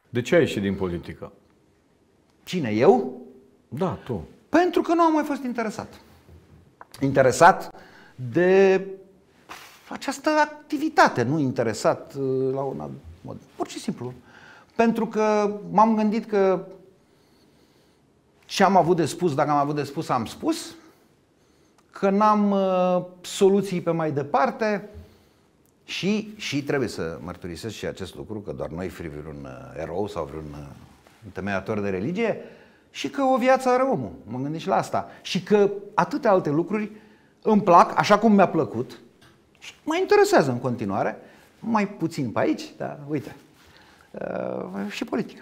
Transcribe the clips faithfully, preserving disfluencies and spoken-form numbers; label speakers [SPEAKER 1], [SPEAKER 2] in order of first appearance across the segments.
[SPEAKER 1] De ce ai ieșit din politică?
[SPEAKER 2] Cine, eu?
[SPEAKER 1] Da, tu.
[SPEAKER 2] Pentru că nu am mai fost interesat. Interesat de această activitate, nu interesat la un alt mod. Pur și simplu. Pentru că m-am gândit că ce am avut de spus, dacă am avut de spus, am spus, că n-am uh, soluții pe mai departe și, și trebuie să mărturisesc și acest lucru, că doar noi fi vreun uh, erou sau vreun uh, întemeiator de religie, și că o viață are omul. M-am gândit și la asta. Și că atâtea alte lucruri îmi plac, așa cum mi-a plăcut, și mă interesează în continuare, mai puțin pe aici, dar uite, uh, și politica.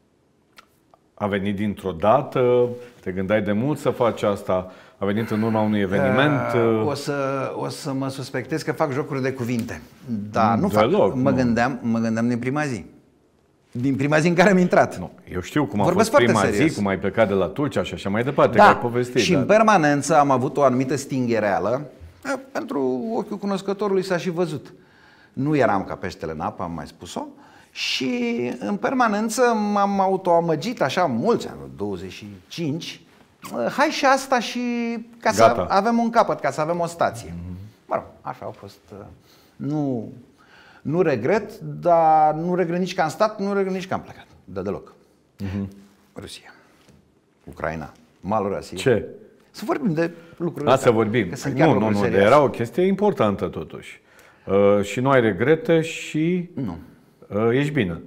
[SPEAKER 1] A venit dintr-o dată? Te gândeai de mult să faci asta? A venit în urma unui eveniment?
[SPEAKER 2] Uh, o, să, o să mă suspectez că fac jocuri de cuvinte. Da,
[SPEAKER 1] mm,
[SPEAKER 2] nu fac.
[SPEAKER 1] Deloc,
[SPEAKER 2] mă,
[SPEAKER 1] nu.
[SPEAKER 2] Gândeam, mă gândeam din prima zi. Din prima zi în care am intrat.
[SPEAKER 1] Nu. Eu știu cum a
[SPEAKER 2] Vorbesc
[SPEAKER 1] fost prima
[SPEAKER 2] serios.
[SPEAKER 1] zi, cum ai plecat de la Turcia și așa mai departe,
[SPEAKER 2] Da,
[SPEAKER 1] că ai povestit.
[SPEAKER 2] și
[SPEAKER 1] dar...
[SPEAKER 2] în permanență am avut o anumită stinghereală. Pentru ochiul cunoscătorului s-a și văzut. Nu eram ca peștele în apă, am mai spus-o. Și în permanență m-am autoamăgit așa mulți ani, douăzeci și cinci. Hai și asta și ca să
[SPEAKER 1] Gata.
[SPEAKER 2] avem un capăt, ca să avem o stație. Mm-hmm. Mă rog, așa au fost. Nu, nu regret, dar nu regret nici că am stat, nu regret nici că am plecat. De deloc. Mm-hmm. Rusia, Ucraina, malul Rusiei.
[SPEAKER 1] Ce?
[SPEAKER 2] Să vorbim de lucruri.
[SPEAKER 1] A, să vorbim. Nu, nu, nu, de era o chestie importantă totuși. Uh, și nu ai regrete și
[SPEAKER 2] nu.
[SPEAKER 1] Uh, ești bine.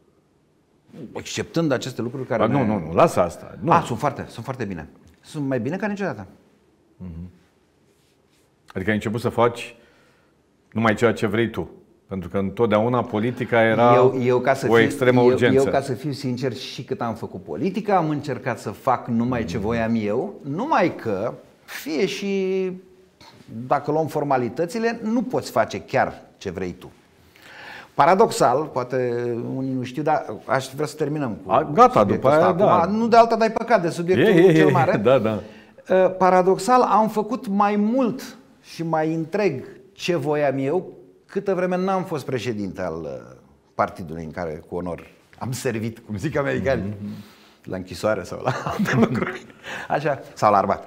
[SPEAKER 2] Exceptând aceste lucruri care...
[SPEAKER 1] A,
[SPEAKER 2] ne...
[SPEAKER 1] Nu, nu, nu, lasă asta. Nu.
[SPEAKER 2] A, sunt foarte, sunt foarte bine. Sunt mai bine ca niciodată.
[SPEAKER 1] Uh-huh. Adică ai început să faci numai ceea ce vrei tu. Pentru că întotdeauna politica era
[SPEAKER 2] eu, eu, ca să
[SPEAKER 1] o
[SPEAKER 2] fiu,
[SPEAKER 1] extremă
[SPEAKER 2] eu,
[SPEAKER 1] urgență.
[SPEAKER 2] Eu, ca să fiu sincer, și cât am făcut politica, am încercat să fac numai ce voiam eu, numai că, fie și dacă luăm formalitățile, nu poți face chiar ce vrei tu. Paradoxal, poate unii nu știu, dar aș vrea să terminăm cu
[SPEAKER 1] A, gata, după aia,
[SPEAKER 2] acum.
[SPEAKER 1] da.
[SPEAKER 2] Nu de alta dai păcat de subiectul
[SPEAKER 1] e, e,
[SPEAKER 2] cel mare.
[SPEAKER 1] Da, da.
[SPEAKER 2] Paradoxal, am făcut mai mult și mai întreg ce voiam eu, câtă vreme n-am fost președinte al partidului în care cu onor am servit, cum zic americanii, mm-hmm. la închisoare sau la alte lucruri, așa, sau la armată.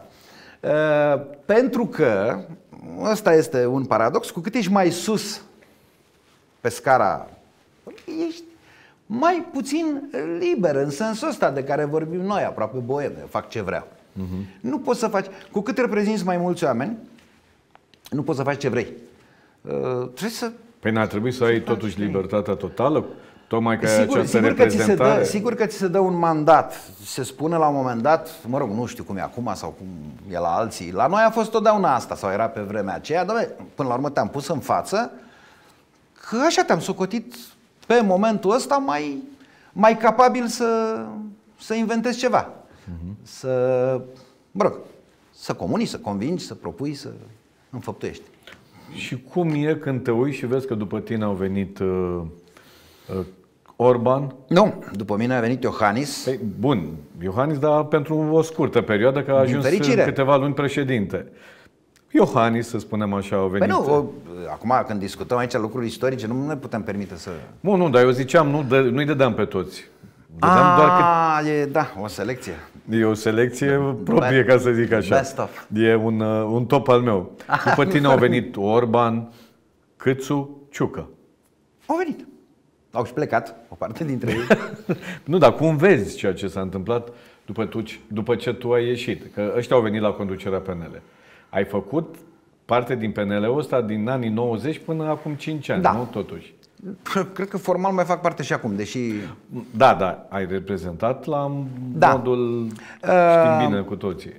[SPEAKER 2] Pentru că, ăsta este un paradox, cu cât ești mai sus pe scara, ești mai puțin liber, în sensul ăsta de care vorbim noi, aproape boem, eu fac ce vreau. Uh-huh. Nu poți să faci, cu cât reprezinți mai mulți oameni, nu poți să faci ce vrei. Uh, trebuie să...
[SPEAKER 1] Păi n-ar trebui să ai totuși libertatea totală, tocmai că ai
[SPEAKER 2] sigur,
[SPEAKER 1] această
[SPEAKER 2] sigur că ți se
[SPEAKER 1] reprezentare.
[SPEAKER 2] dă, sigur că ți se dă un mandat, se spune la un moment dat, mă rog, nu știu cum e acum sau cum e la alții, la noi a fost totdeauna asta sau era pe vremea aceea, dar până la urmă te-am pus în față că așa te-am socotit pe momentul ăsta mai, mai capabil să, să inventezi ceva. Uh-huh. Să, mă rog, să comunici, să convingi, să propui, să înfăptuiești.
[SPEAKER 1] Și cum e când te uiți și vezi că după tine au venit uh, uh, Orban?
[SPEAKER 2] Nu, după mine a venit Iohannis.
[SPEAKER 1] Păi, bun, Iohannis, dar pentru o scurtă perioadă, că a ajuns în câteva luni președinte. Iohannis, să spunem așa, au venit.
[SPEAKER 2] Păi nu, o, acum când discutăm aici lucruri istorice, nu ne putem permite să...
[SPEAKER 1] Nu, nu, dar eu ziceam, nu, dă, nu-i dădeam pe toți. Dădeam
[SPEAKER 2] A,
[SPEAKER 1] doar cât...
[SPEAKER 2] e, da, o selecție.
[SPEAKER 1] E o selecție proprie, ca să zic așa.
[SPEAKER 2] Best of.
[SPEAKER 1] E un, uh, un top al meu. După tine au venit Orban, Câțu, Ciucă.
[SPEAKER 2] Au venit. Au și plecat, o parte dintre ei.
[SPEAKER 1] Nu, dar cum vezi ceea ce s-a întâmplat după, tu, după ce tu ai ieșit? Că ăștia au venit la conducerea P N L. Ai făcut parte din P N L-ul ăsta din anii nouăzeci până acum cinci ani,
[SPEAKER 2] da.
[SPEAKER 1] Nu totuși?
[SPEAKER 2] Cred că formal mai fac parte și acum, deși...
[SPEAKER 1] Da, da, ai reprezentat la
[SPEAKER 2] da.
[SPEAKER 1] modul, știm bine cu toții.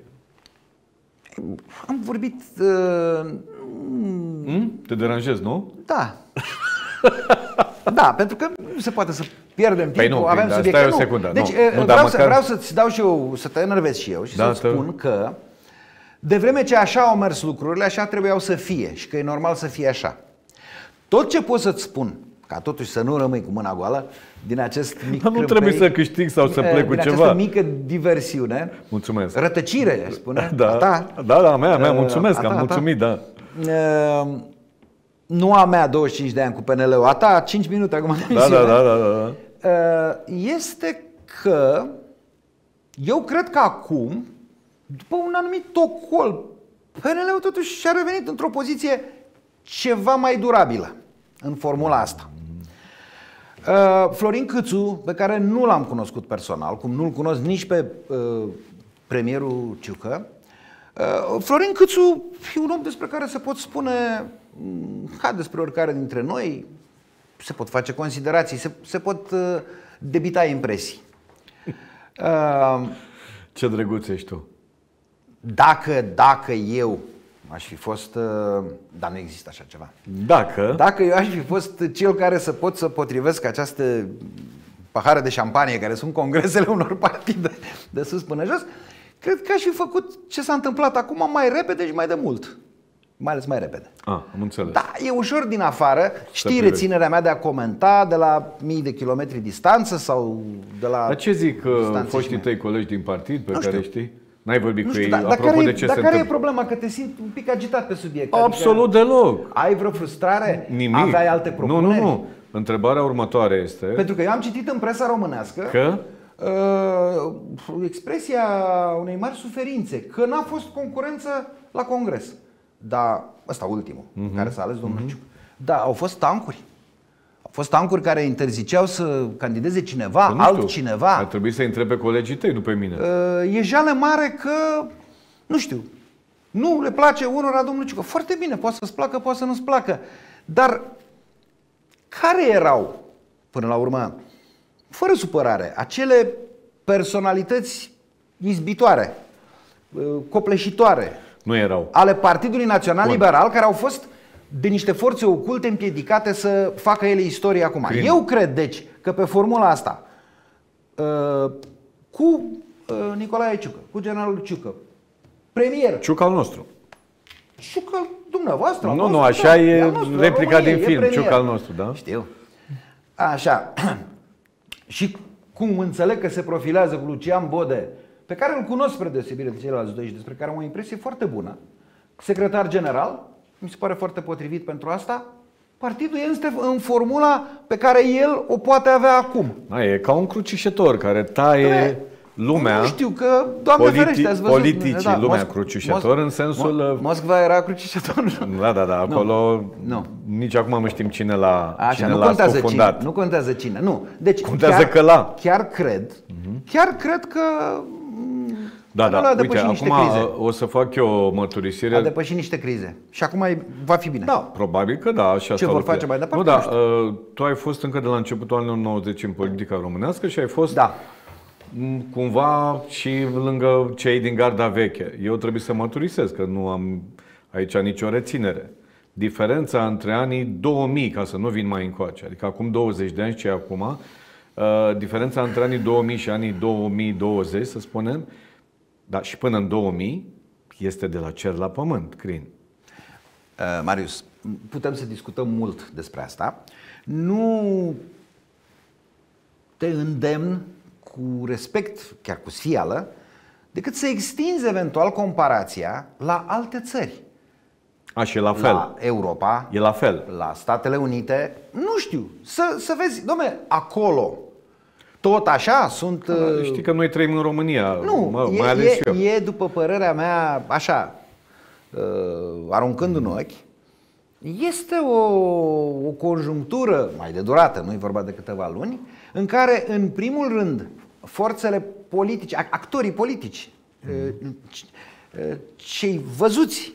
[SPEAKER 2] Am vorbit... Uh...
[SPEAKER 1] Hmm? Te deranjezi, nu?
[SPEAKER 2] Da. Da, pentru că nu se poate să pierdem
[SPEAKER 1] păi
[SPEAKER 2] timpul,
[SPEAKER 1] nu,
[SPEAKER 2] avem
[SPEAKER 1] păi,
[SPEAKER 2] subiecte.
[SPEAKER 1] stai o secundă.
[SPEAKER 2] Deci
[SPEAKER 1] nu, nu,
[SPEAKER 2] vreau,
[SPEAKER 1] măcar...
[SPEAKER 2] să, vreau să-ți dau și eu, să te enervez și eu și
[SPEAKER 1] da,
[SPEAKER 2] să spun că de vreme ce așa au mers lucrurile, așa trebuiau să fie și că e normal să fie așa. Tot ce pot să-ți spun, ca totuși să nu rămâi cu mâna goală, din acest mic
[SPEAKER 1] Nu
[SPEAKER 2] crâmpei,
[SPEAKER 1] trebuie să câștig sau să plec cu
[SPEAKER 2] din
[SPEAKER 1] ceva.
[SPEAKER 2] această mică diversiune.
[SPEAKER 1] Mulțumesc.
[SPEAKER 2] Rătăcire, spune.
[SPEAKER 1] Da,
[SPEAKER 2] a ta,
[SPEAKER 1] da, da, mea, mea, mulțumesc,
[SPEAKER 2] a ta,
[SPEAKER 1] am mulțumit, da.
[SPEAKER 2] Uh, nu a mea douăzeci și cinci de ani cu P N L-ul, a ta cinci minute acum de
[SPEAKER 1] Da, da,
[SPEAKER 2] emisiune.
[SPEAKER 1] da, da, da.
[SPEAKER 2] este că eu cred că acum, după un anumit tocol, P N L-ul totuși și-a revenit într-o poziție ceva mai durabilă în formula asta. Florin Câțu, pe care nu l-am cunoscut personal, cum nu-l cunosc nici pe premierul Ciucă, Florin Câțu e un om despre care se pot spune ca despre oricare dintre noi, se pot face considerații, se, se pot debita impresii.
[SPEAKER 1] Ce drăguț ești tu.
[SPEAKER 2] Dacă, dacă eu aș fi fost, dar nu există așa ceva.
[SPEAKER 1] Dacă?
[SPEAKER 2] Dacă eu aș fi fost cel care să pot să potrivesc această pahară de șampanie, care sunt congresele unor partide de sus până jos, cred că aș fi făcut ce s-a întâmplat acum mai repede și mai de mult. Mai ales mai repede.
[SPEAKER 1] Ah, am înțeles.
[SPEAKER 2] Da, e ușor din afară. Știi reținerea mea de a comenta de la mii de kilometri distanță sau de la...
[SPEAKER 1] Dar ce zic foștii tăi colegi din partid pe
[SPEAKER 2] nu
[SPEAKER 1] care
[SPEAKER 2] știu.
[SPEAKER 1] știi? N-ai vorbit
[SPEAKER 2] Nu
[SPEAKER 1] cu
[SPEAKER 2] știu,
[SPEAKER 1] ei
[SPEAKER 2] dar,
[SPEAKER 1] apropo
[SPEAKER 2] dar care,
[SPEAKER 1] de ce
[SPEAKER 2] dar
[SPEAKER 1] se
[SPEAKER 2] care e
[SPEAKER 1] întâmplă?
[SPEAKER 2] problema? Că te simt un pic agitat pe subiect.
[SPEAKER 1] Absolut
[SPEAKER 2] adică
[SPEAKER 1] deloc.
[SPEAKER 2] ai vreo frustrare?
[SPEAKER 1] Nimic.
[SPEAKER 2] Aveai alte propuneri?
[SPEAKER 1] Nu, nu, nu. Întrebarea următoare este...
[SPEAKER 2] Pentru că eu am citit în presa românească
[SPEAKER 1] că
[SPEAKER 2] uh, expresia unei mari suferințe, că n-a fost concurență la congres. Dar ăsta ultimul, uh-huh. care s-a ales domnul uh-huh. Ciucă. Da, au fost tancuri. Au fost tancuri care interziceau să candideze cineva,
[SPEAKER 1] nu
[SPEAKER 2] altcineva.
[SPEAKER 1] Ar trebui să întrebe pe colegii tăi, nu pe mine.
[SPEAKER 2] Uh, e jale mare că, nu știu, nu le place unora domnul Ciucă. Foarte bine, poate să-ți placă, poate să nu-ți placă. Dar care erau, până la urmă, fără supărare, acele personalități izbitoare, copleșitoare,
[SPEAKER 1] nu erau,
[SPEAKER 2] ale Partidului Național
[SPEAKER 1] Bun.
[SPEAKER 2] Liberal, care au fost de niște forțe oculte împiedicate să facă ele istorie acum.
[SPEAKER 1] Prin...
[SPEAKER 2] Eu cred, deci, că pe formula asta, cu Nicolae Ciucă, cu generalul Ciucă, premier,
[SPEAKER 1] Ciucă al nostru.
[SPEAKER 2] Ciucă dumneavoastră.
[SPEAKER 1] Nu,
[SPEAKER 2] nostru,
[SPEAKER 1] nu, așa
[SPEAKER 2] da,
[SPEAKER 1] e
[SPEAKER 2] nostru,
[SPEAKER 1] replica
[SPEAKER 2] România,
[SPEAKER 1] din film,
[SPEAKER 2] premier.
[SPEAKER 1] Ciucă al nostru, da?
[SPEAKER 2] Știu. Așa. Și cum înțeleg că se profilează cu Lucian Bode, pe care îl cunosc spre deosebire de ceilalți doi și despre care am o impresie foarte bună, secretar general, mi se pare foarte potrivit pentru asta, partidul este în formula pe care el o poate avea acum.
[SPEAKER 1] Da, e ca un crucișător care taie
[SPEAKER 2] Tre-
[SPEAKER 1] lumea,
[SPEAKER 2] nu știu că, Doamne
[SPEAKER 1] politi-
[SPEAKER 2] ferește, ați văzut,
[SPEAKER 1] politicii,
[SPEAKER 2] da,
[SPEAKER 1] lumea
[SPEAKER 2] Mosc-
[SPEAKER 1] crucișător
[SPEAKER 2] Mosc-
[SPEAKER 1] în sensul...
[SPEAKER 2] Moscova era crucișător.
[SPEAKER 1] Da, da, da, acolo
[SPEAKER 2] Nu.
[SPEAKER 1] nici acum nu știm cine l-a,
[SPEAKER 2] Așa,
[SPEAKER 1] cine
[SPEAKER 2] nu
[SPEAKER 1] l-a
[SPEAKER 2] contează
[SPEAKER 1] scufundat.
[SPEAKER 2] cine, nu contează cine, nu. Deci
[SPEAKER 1] Contează
[SPEAKER 2] chiar,
[SPEAKER 1] că l-a.
[SPEAKER 2] Chiar cred, chiar cred că
[SPEAKER 1] Da, da,
[SPEAKER 2] a
[SPEAKER 1] uite,
[SPEAKER 2] depășit niște
[SPEAKER 1] acum
[SPEAKER 2] crize.
[SPEAKER 1] o să fac eu o mărturisire.
[SPEAKER 2] A depășit niște crize. Și acum e, va fi bine.
[SPEAKER 1] Da, probabil că da, așa
[SPEAKER 2] Ce
[SPEAKER 1] stau
[SPEAKER 2] vor
[SPEAKER 1] lucrurile.
[SPEAKER 2] face mai departe,
[SPEAKER 1] Nu,
[SPEAKER 2] nu
[SPEAKER 1] da,
[SPEAKER 2] știu.
[SPEAKER 1] uh, tu ai fost încă de la începutul anilor nouăzeci în politica românească și ai fost
[SPEAKER 2] Da.
[SPEAKER 1] m, cumva și lângă cei din garda veche. Eu trebuie să mărturisesc că nu am aici nicio reținere. Diferența între anii două mii, ca să nu vin mai încoace, adică acum douăzeci de ani, ce e acum, uh, diferența între anii două mii și anii două mii douăzeci, să spunem, dar și până în două mii, este de la cer la pământ, Crin.
[SPEAKER 2] Uh, Marius, putem să discutăm mult despre asta. Nu te îndemn cu respect, chiar cu sfială, decât să extinzi eventual comparația la alte țări.
[SPEAKER 1] A, și e la fel.
[SPEAKER 2] La Europa,
[SPEAKER 1] E la fel.
[SPEAKER 2] la Statele Unite, nu știu, să, să vezi, dom'le, acolo tot așa sunt... uh,
[SPEAKER 1] Știi că noi trăim în România,
[SPEAKER 2] Nu,
[SPEAKER 1] mă,
[SPEAKER 2] e,
[SPEAKER 1] mai ales
[SPEAKER 2] e,
[SPEAKER 1] eu.
[SPEAKER 2] e, după părerea mea, așa, uh, aruncând în ochi, este o, o conjunctură mai de durată, nu e vorba de câteva luni, în care, în primul rând, forțele politice, actorii politici, mm. cei văzuți,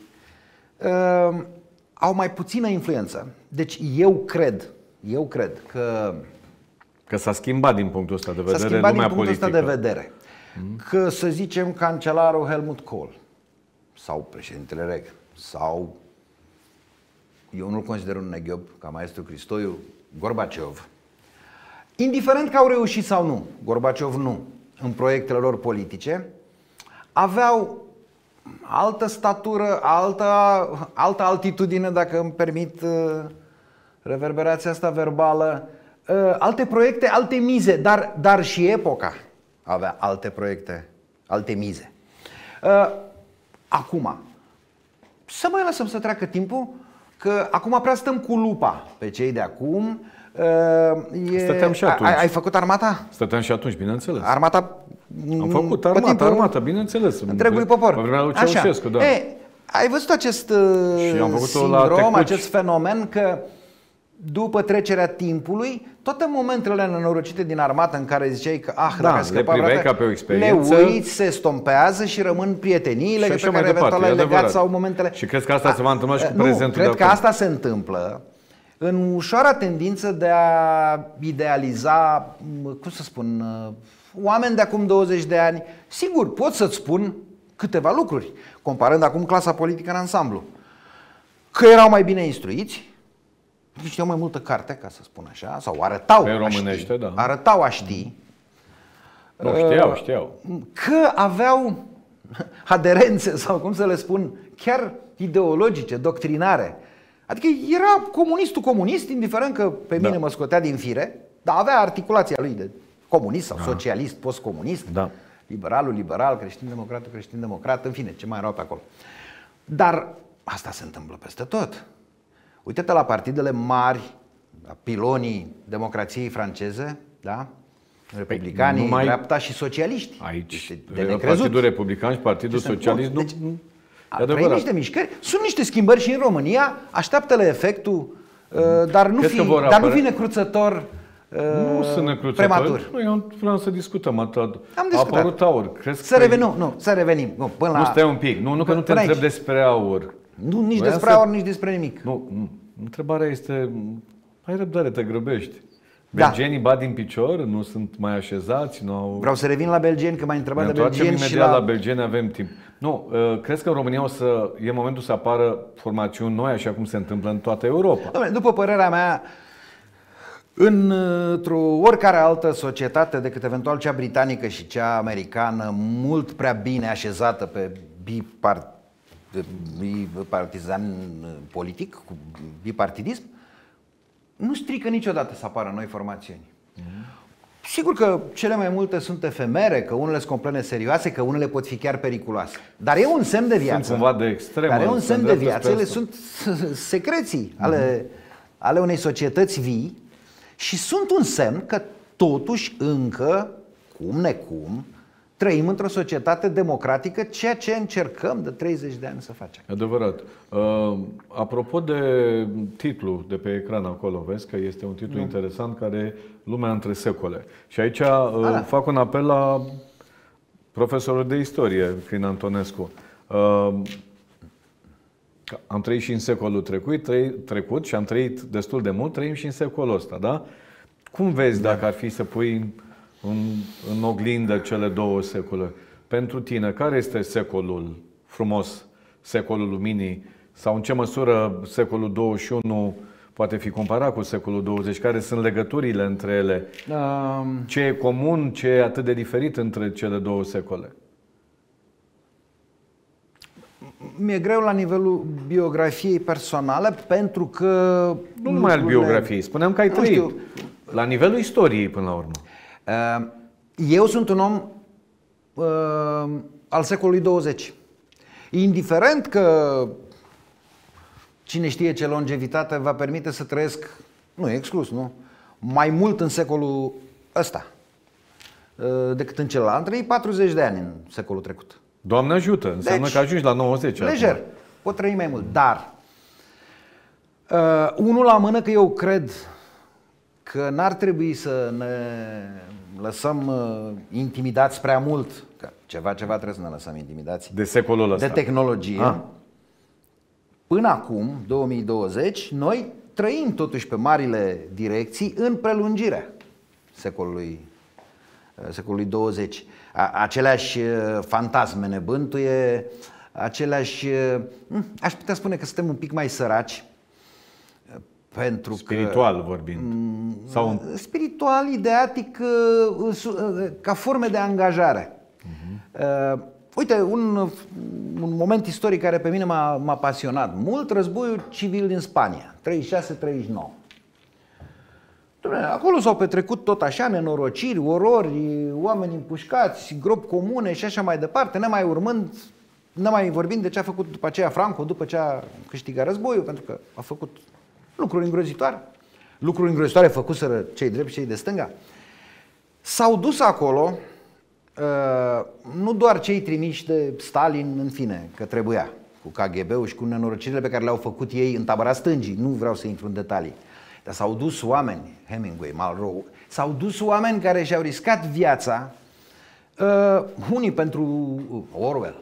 [SPEAKER 2] au mai puțină influență. Deci eu cred, eu cred că
[SPEAKER 1] Că s-a schimbat din punctul ăsta de vedere
[SPEAKER 2] s-a schimbat
[SPEAKER 1] lumea
[SPEAKER 2] din punctul
[SPEAKER 1] politică.
[SPEAKER 2] ăsta de vedere. Că, să zicem, cancelarul Helmut Kohl sau președintele Reagan sau, eu nu-l consider un neghiob, ca maestru Cristoiu, Gorbaciov, indiferent că au reușit sau nu, Gorbaciov nu, în proiectele lor politice, aveau altă statură, altă, altă altitudine, dacă îmi permit uh, reverberația asta verbală, uh, alte proiecte, alte mize, dar, dar și epoca avea alte proiecte, alte mize. Uh, acum, să mai lăsăm să treacă timpul, că acum prea stăm cu lupa pe cei de acum. E...
[SPEAKER 1] Stăteam și atunci.
[SPEAKER 2] Ai, ai făcut armata?
[SPEAKER 1] Stăteam și atunci, bineînțeles.
[SPEAKER 2] Armata...
[SPEAKER 1] Am făcut armata, timpul... armata, bineînțeles.
[SPEAKER 2] Întregului popor.
[SPEAKER 1] Pe vremea lui Ceaușescu, da.
[SPEAKER 2] E, ai văzut acest sindrom, acest fenomen că după trecerea timpului, toate momentele nenorocite din armată în care ziceai că ah,
[SPEAKER 1] da,
[SPEAKER 2] dacă scăpa
[SPEAKER 1] le
[SPEAKER 2] vreodată,
[SPEAKER 1] ca pe o experiență,
[SPEAKER 2] le uiți, se stompează și rămân prieteniile pe care eventual le legați sau momentele...
[SPEAKER 1] Și crezi că asta a, se va întâmpla și cu
[SPEAKER 2] nu,
[SPEAKER 1] prezentul
[SPEAKER 2] cred
[SPEAKER 1] de
[SPEAKER 2] că
[SPEAKER 1] acum.
[SPEAKER 2] asta se întâmplă în ușoara tendință de a idealiza, cum să spun, oameni de acum douăzeci de ani. Sigur, pot să-ți spun câteva lucruri, comparând acum clasa politică în ansamblu. Că erau mai bine instruiți, știau mai multă carte, ca să spun așa, sau arătau
[SPEAKER 1] pe
[SPEAKER 2] a
[SPEAKER 1] românește,
[SPEAKER 2] ști,
[SPEAKER 1] da.
[SPEAKER 2] arătau a ști.
[SPEAKER 1] Nu, știau, știau.
[SPEAKER 2] Că aveau aderențe, sau cum să le spun, chiar ideologice, doctrinare. Adică era comunistul comunist, indiferent că pe mine da. mă scotea din fire, dar avea articulația lui de comunist sau da. socialist, postcomunist,
[SPEAKER 1] da.
[SPEAKER 2] liberalul liberal, creștin-democratul creștin-democrat, în fine, ce mai erau pe acolo. Dar asta se întâmplă peste tot. Uite-te la partidele mari, la pilonii democrației franceze, da? Republicanii, numai... dreapta și socialiști.
[SPEAKER 1] Aici, de Partidul Republican și Partidul Socialist, nu...
[SPEAKER 2] Deci, trăim niște mișcări, sunt niște schimbări și în România, așteaptă-le efectul, dar nu, fi, dar nu fi necruțător.
[SPEAKER 1] Nu sunt necruțători.
[SPEAKER 2] Prematur.
[SPEAKER 1] Nu, eu vreau să discutăm atât.
[SPEAKER 2] Am discutat.
[SPEAKER 1] A apărut aur. Crezi
[SPEAKER 2] să
[SPEAKER 1] că
[SPEAKER 2] revenim, nu, nu, să revenim. Nu, până la...
[SPEAKER 1] nu stai un pic. Nu, nu că nu te întreb despre aur.
[SPEAKER 2] Nu, nici Vreau despre să... aur, nici despre nimic.
[SPEAKER 1] Nu, nu. Întrebarea este, ai răbdare, te grăbești. Belgenii da. bat din picior, nu sunt mai așezați, nu au...
[SPEAKER 2] Vreau să revin la belgeni, că m-ai întrebat de belgeni și
[SPEAKER 1] la...
[SPEAKER 2] la...
[SPEAKER 1] la belgeni, avem timp. Nu, uh, crezi că în România o să, e momentul să apară formațiuni noi, așa cum se întâmplă în toată Europa?
[SPEAKER 2] Doamne, după părerea mea, într-o oricare altă societate decât eventual cea britanică și cea americană, mult prea bine așezată pe bipart... bipartizan politic, cu bipartidism, nu strică niciodată să apară noi formațiuni. Mm-hmm. Sigur că cele mai multe sunt efemere, că unele sunt complete serioase, că unele pot fi chiar periculoase. Dar e un semn de viață.
[SPEAKER 1] Sunt cumva de extremă.
[SPEAKER 2] Dar e un semn de viață. Ele sunt secreții mm-hmm. ale, ale unei societăți vii și sunt un semn că totuși încă, cum necum, trăim într-o societate democratică, ceea ce încercăm de treizeci de ani să facem.
[SPEAKER 1] Adevărat. Uh, apropo de titlul de pe ecran acolo, vezi că este un titlu mm. interesant care e Lumea între secole. Și aici uh, ah. fac un apel la profesorul de istorie, Crin Antonescu. Uh, am trăit și în secolul trecut, trăi, trecut și am trăit destul de mult, trăim și în secolul ăsta, da? Cum vezi da. dacă ar fi să pui în, în oglindă cele două secole? Pentru tine, care este secolul frumos, secolul luminii? Sau în ce măsură secolul douăzeci și unu poate fi comparat cu secolul douăzeci? Care sunt legăturile între ele? Um... Ce e comun, ce e atât de diferit între cele două secole?
[SPEAKER 2] Mi-e greu la nivelul biografiei personale, pentru că...
[SPEAKER 1] Nu numai al biografiei, spuneam că ai trăit. Știu. La nivelul istoriei, până la urmă.
[SPEAKER 2] Eu sunt un om uh, al secolului douăzeci. Indiferent că cine știe ce longevitate va permite să trăiesc, nu e exclus, nu? Mai mult în secolul ăsta uh, decât în celălalt. Am trăit patruzeci de ani în secolul trecut.
[SPEAKER 1] Doamne ajută, înseamnă deci, că ajungi la nouăzeci.
[SPEAKER 2] Lejer, acum. Pot trăi mai mult, dar uh, unul la mână că eu cred că n-ar trebui să ne lăsăm uh, intimidați prea mult, că ceva, ceva trebuie să ne lăsăm intimidați
[SPEAKER 1] de secolul ăsta,
[SPEAKER 2] de tehnologie. Ah. Până acum, două mii douăzeci, noi trăim totuși pe marile direcții în prelungirea secolului, uh, secolului douăzeci. A, aceleași uh, fantasme ne bântuie, aceleași, uh, aș putea spune că suntem un pic mai săraci. Pentru
[SPEAKER 1] spiritual că, vorbind. Sau...
[SPEAKER 2] Spiritual, ideatic, ca forme de angajare. Uh-huh. Uite, un, un moment istoric care pe mine m-a, m-a pasionat mult, războiul civil din Spania, treizeci și șase treizeci și nouă. Acolo s-au petrecut tot așa nenorociri, orori, oameni împușcați, gropi comune și așa mai departe, nemai urmând Nu mai vorbim de ce a făcut după aceea Franco, după ce a câștigat războiul, pentru că a făcut lucruri îngrozitoare. Lucruri îngrozitoare făcuseră cei drepți, cei de stânga. S-au dus acolo nu doar cei trimiși de Stalin, în fine, că trebuia, cu K G B-ul și cu nenorocirile pe care le-au făcut ei în tabăra stângii. Nu vreau să intru în detalii. Dar s-au dus oameni, Hemingway, Malraux, s-au dus oameni care și-au riscat viața, uh, unii pentru Orwell,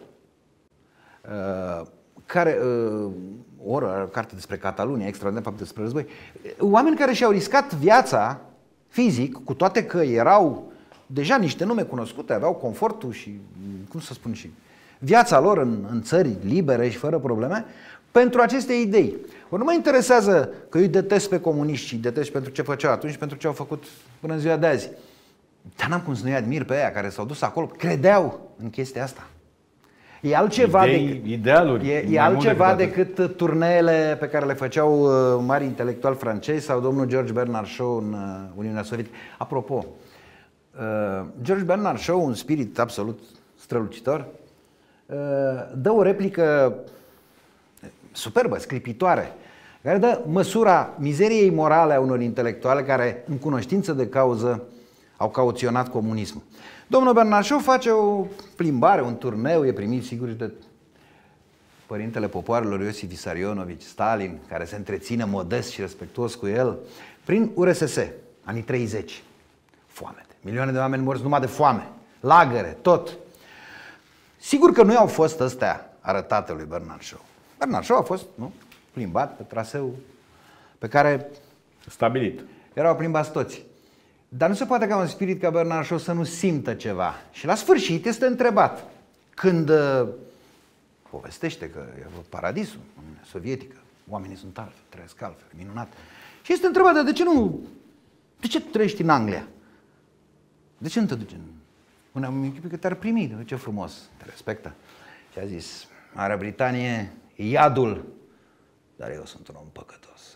[SPEAKER 2] uh, care, uh, Orwell, o carte despre Catalunia, extraordinar fapt despre război, oameni care și-au riscat viața fizic, cu toate că erau deja niște nume cunoscute, aveau confortul și, cum să spun, și viața lor în, în țări libere și fără probleme, pentru aceste idei. Ori nu mă interesează că eu îi detest pe comuniști și îi detest pentru ce făceau atunci, pentru ce au făcut până în ziua de azi. Dar n-am cum să nu-i admir pe aia care s-au dus acolo, credeau în chestia asta. E altceva,
[SPEAKER 1] Idei,
[SPEAKER 2] decât,
[SPEAKER 1] idealuri,
[SPEAKER 2] e, e altceva decât, decât turneele pe care le făceau uh, mari intelectuali francezi sau domnul George Bernard Shaw în uh, Uniunea Sovietică. Apropo, uh, George Bernard Shaw, un spirit absolut strălucitor, uh, dă o replică superbă, sclipitoare, care dă măsura mizeriei morale a unor intelectuali care, în cunoștință de cauză, au cauționat comunismul. Domnul Bernard Shaw face o plimbare, un turneu, e primit sigur de părintele popoarelor Iosif Vissarionovici Stalin, care se întreține modest și respectuos cu el, prin U R S S, anii treizeci. Foamete, milioane de oameni morți numai de foame, lagăre, tot. Sigur că nu i-au fost ăstea arătate lui Bernard Shaw. Bernard Shaw a fost, nu, plimbat pe traseu pe care
[SPEAKER 1] stabilit.
[SPEAKER 2] Erau plimbați toți. Dar nu se poate ca un spirit ca Bernard Shaw să nu simtă ceva. Și la sfârșit este întrebat, când uh, povestește că e paradisul, Uniunea Sovietică, oamenii sunt altfel, trăiesc altfel, minunat. Și este întrebat, dar de ce nu, de ce trăiești în Anglia? De ce nu te duci în... Unea că te-ar primi, ce frumos, te respectă. Și a zis, Marea Britanie e iadul, dar eu sunt un om păcătos.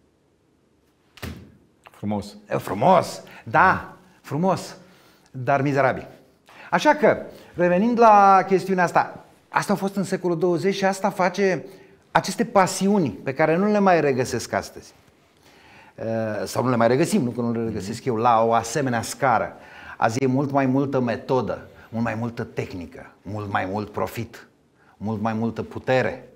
[SPEAKER 1] Frumos.
[SPEAKER 2] E frumos, da, frumos, dar mizerabil. Așa că, revenind la chestiunea asta, asta a fost în secolul douăzeci și asta face aceste pasiuni pe care nu le mai regăsesc astăzi. Sau nu le mai regăsim, nu că nu le regăsesc eu, la o asemenea scară. Azi e mult mai multă metodă, mult mai multă tehnică, mult mai mult profit, mult mai multă putere.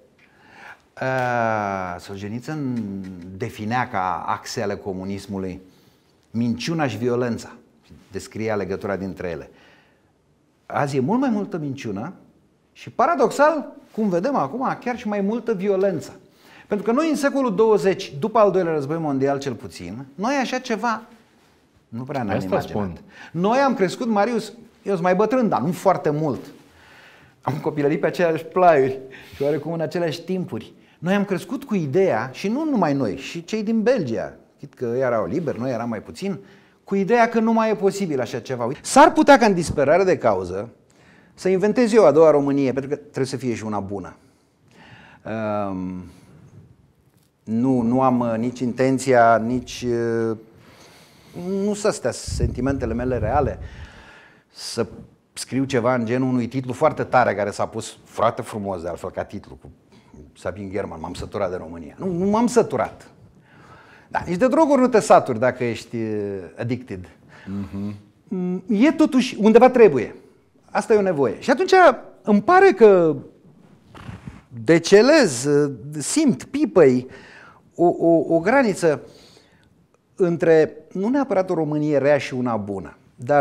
[SPEAKER 2] Solzhenitsyn definea ca axe ale comunismului minciuna și violența, descria legătura dintre ele. Azi e mult mai multă minciună și, paradoxal, cum vedem acum, chiar și mai multă violență. Pentru că noi în secolul douăzeci, după al doilea război mondial cel puțin, noi așa ceva nu prea ne-am imaginat. Noi am crescut, Marius, eu sunt mai bătrân, dar nu foarte mult. Am copilărit pe aceleași plaiuri și oarecum în aceleași timpuri. Noi am crescut cu ideea, și nu numai noi, și cei din Belgia, chit că ei erau liberi, noi eram mai puțin, cu ideea că nu mai e posibil așa ceva. S-ar putea ca în disperare de cauză să inventez eu a doua Românie, pentru că trebuie să fie și una bună. Um, nu, nu am nici intenția, nici... Nu să astea sentimentele mele reale, să scriu ceva în genul unui titlu foarte tare care s-a pus foarte frumos de altfel ca titlu, cu Sabin German, m-am săturat de România. Nu, nu m-am săturat. Da, nici de droguri nu te saturi dacă ești addicted. Mm-hmm. E totuși, undeva trebuie. Asta e o nevoie. Și atunci îmi pare că decelez, simt, pipăi o, o, o graniță între, nu neapărat o Românie rea și una bună, dar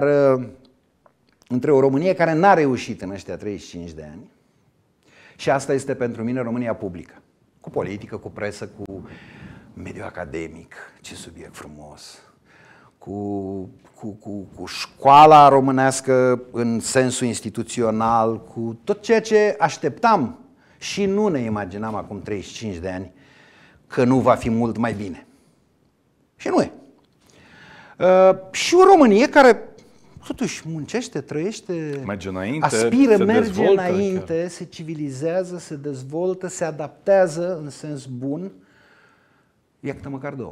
[SPEAKER 2] între o Românie care n-a reușit în ăștia treizeci și cinci de ani, și asta este pentru mine România publică, cu politică, cu presă, cu mediul academic, ce subiect frumos, cu, cu, cu, cu școala românească în sensul instituțional, cu tot ceea ce așteptam și nu ne imaginam acum treizeci și cinci de ani că nu va fi mult mai bine. Și nu e. Uh, și o Românie care totuși muncește, trăiește,
[SPEAKER 1] merge înainte,
[SPEAKER 2] aspiră, merge înainte, chiar. Se civilizează, se dezvoltă, se adaptează în sens bun. Iată măcar două.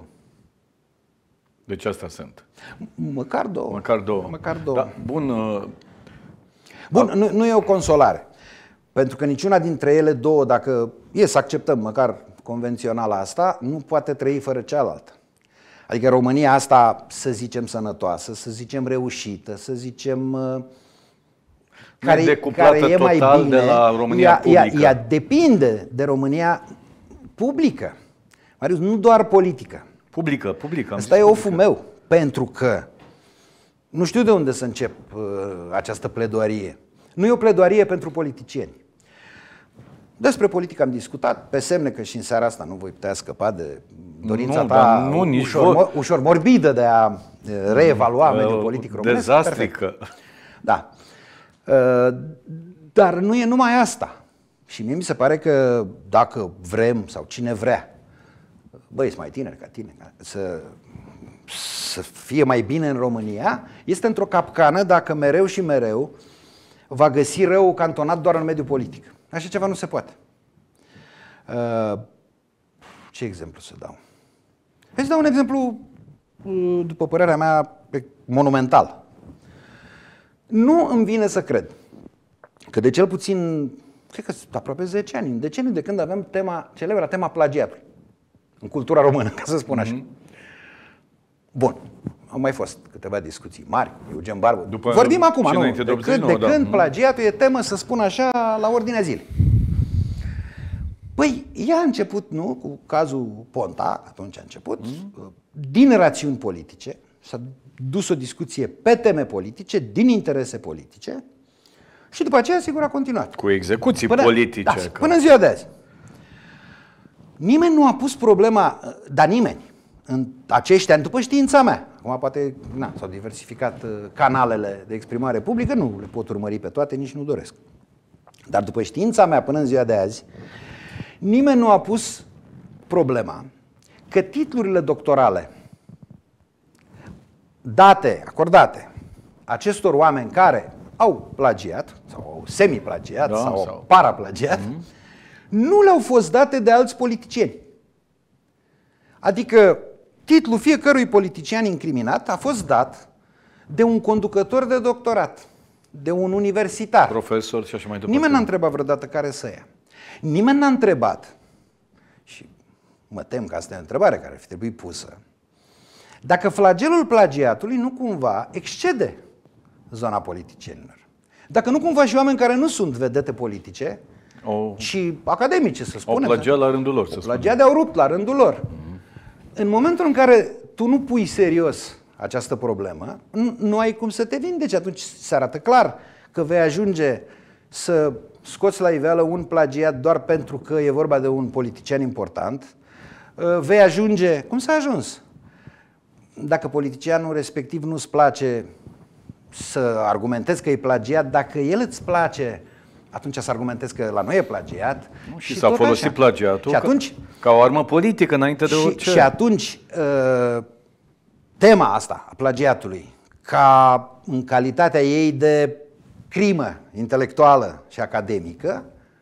[SPEAKER 1] Deci astea sunt.
[SPEAKER 2] Măcar două.
[SPEAKER 1] Măcar două.
[SPEAKER 2] Măcar două.
[SPEAKER 1] Da, bun. Uh...
[SPEAKER 2] Bun, nu, nu e o consolare. Pentru că niciuna dintre ele două, dacă e să acceptăm măcar convenționala asta, nu poate trăi fără cealaltă. Adică România asta, să zicem sănătoasă, să zicem reușită, să zicem care, care e mai bine,
[SPEAKER 1] de la România
[SPEAKER 2] ea,
[SPEAKER 1] publică.
[SPEAKER 2] Ea, ea depinde de România publică. Marius, nu doar politică.
[SPEAKER 1] Publică, publică.
[SPEAKER 2] Asta e oful meu, pentru că nu știu de unde să încep uh, această pledoarie. Nu e o pledoarie pentru politicieni. Despre politică am discutat, pe semne că și în seara asta nu voi putea scăpa de dorința
[SPEAKER 1] nu,
[SPEAKER 2] ta
[SPEAKER 1] nu, nici
[SPEAKER 2] ușor, mo- ușor morbidă de a reevalua mm, mediul politic românesc.
[SPEAKER 1] Dezastrică.
[SPEAKER 2] Da. Uh, dar nu e numai asta. Și mie mi se pare că dacă vrem sau cine vrea, băi, sunt mai tineri ca tine, să, să fie mai bine în România, este într-o capcană dacă mereu și mereu va găsi rău cantonat doar în mediul politic. Așa ceva nu se poate. Uh, ce exemplu să dau? Hai să dau un exemplu, după părerea mea, monumental. Nu îmi vine să cred că de cel puțin, cred că aproape zece ani, în deceniu de când avem tema, celebra tema plagiatului în cultura română, ca să spun așa. Bun, au mai fost câteva discuții mari, Eugen Barbu. După Vorbim acum, nu? De, de când, de când da. plagiatul e temă, să spun așa, la ordinea zilei. Păi, ea a început, nu, cu cazul Ponta, atunci a început, mm. din rațiuni politice, s-a dus o discuție pe teme politice, din interese politice și după aceea, sigur, a continuat.
[SPEAKER 1] Cu execuții
[SPEAKER 2] până,
[SPEAKER 1] politice.
[SPEAKER 2] Da,
[SPEAKER 1] că...
[SPEAKER 2] Până în ziua de azi. Nimeni nu a pus problema, dar nimeni, în acești ani, după știința mea, acum poate na, s-au diversificat canalele de exprimare publică, nu le pot urmări pe toate, nici nu doresc. Dar după știința mea, până în ziua de azi, nimeni nu a pus problema că titlurile doctorale date, acordate acestor oameni care au plagiat, sau au semi-plagiat, da, sau, sau paraplagiat, mm-hmm. nu le-au fost date de alți politicieni. Adică titlul fiecărui politician incriminat a fost dat de un conducător de doctorat, de un universitar.
[SPEAKER 1] Profesor și așa mai departe.
[SPEAKER 2] Nimeni n-a întrebat vreodată care să ia. Nimeni n-a întrebat, și mă tem că asta e o întrebare care ar fi trebuit pusă, dacă flagelul plagiatului nu cumva excede zona politicienilor. Dacă nu cumva și oameni care nu sunt vedete politice, o, ci academice, să spunem.
[SPEAKER 1] Au plagiat la rândul lor, să spunem.
[SPEAKER 2] Plagiat de-au rupt la rândul lor. Mm-hmm. În momentul în care tu nu pui serios această problemă, nu, nu ai cum să te vindeci. Atunci se arată clar că vei ajunge să scoți la iveală un plagiat doar pentru că e vorba de un politician important. Vei ajunge... Cum s-a ajuns? Dacă politicianul respectiv nu-ți place să argumentezi că e plagiat, dacă el îți place, atunci să argumentezi că la noi e plagiat.
[SPEAKER 1] Nu, și, și s-a folosit așa. plagiatul
[SPEAKER 2] și atunci,
[SPEAKER 1] ca, ca o armă politică înainte de
[SPEAKER 2] și,
[SPEAKER 1] orice.
[SPEAKER 2] Și atunci, tema asta a plagiatului, ca în calitatea ei de crimă intelectuală și academică,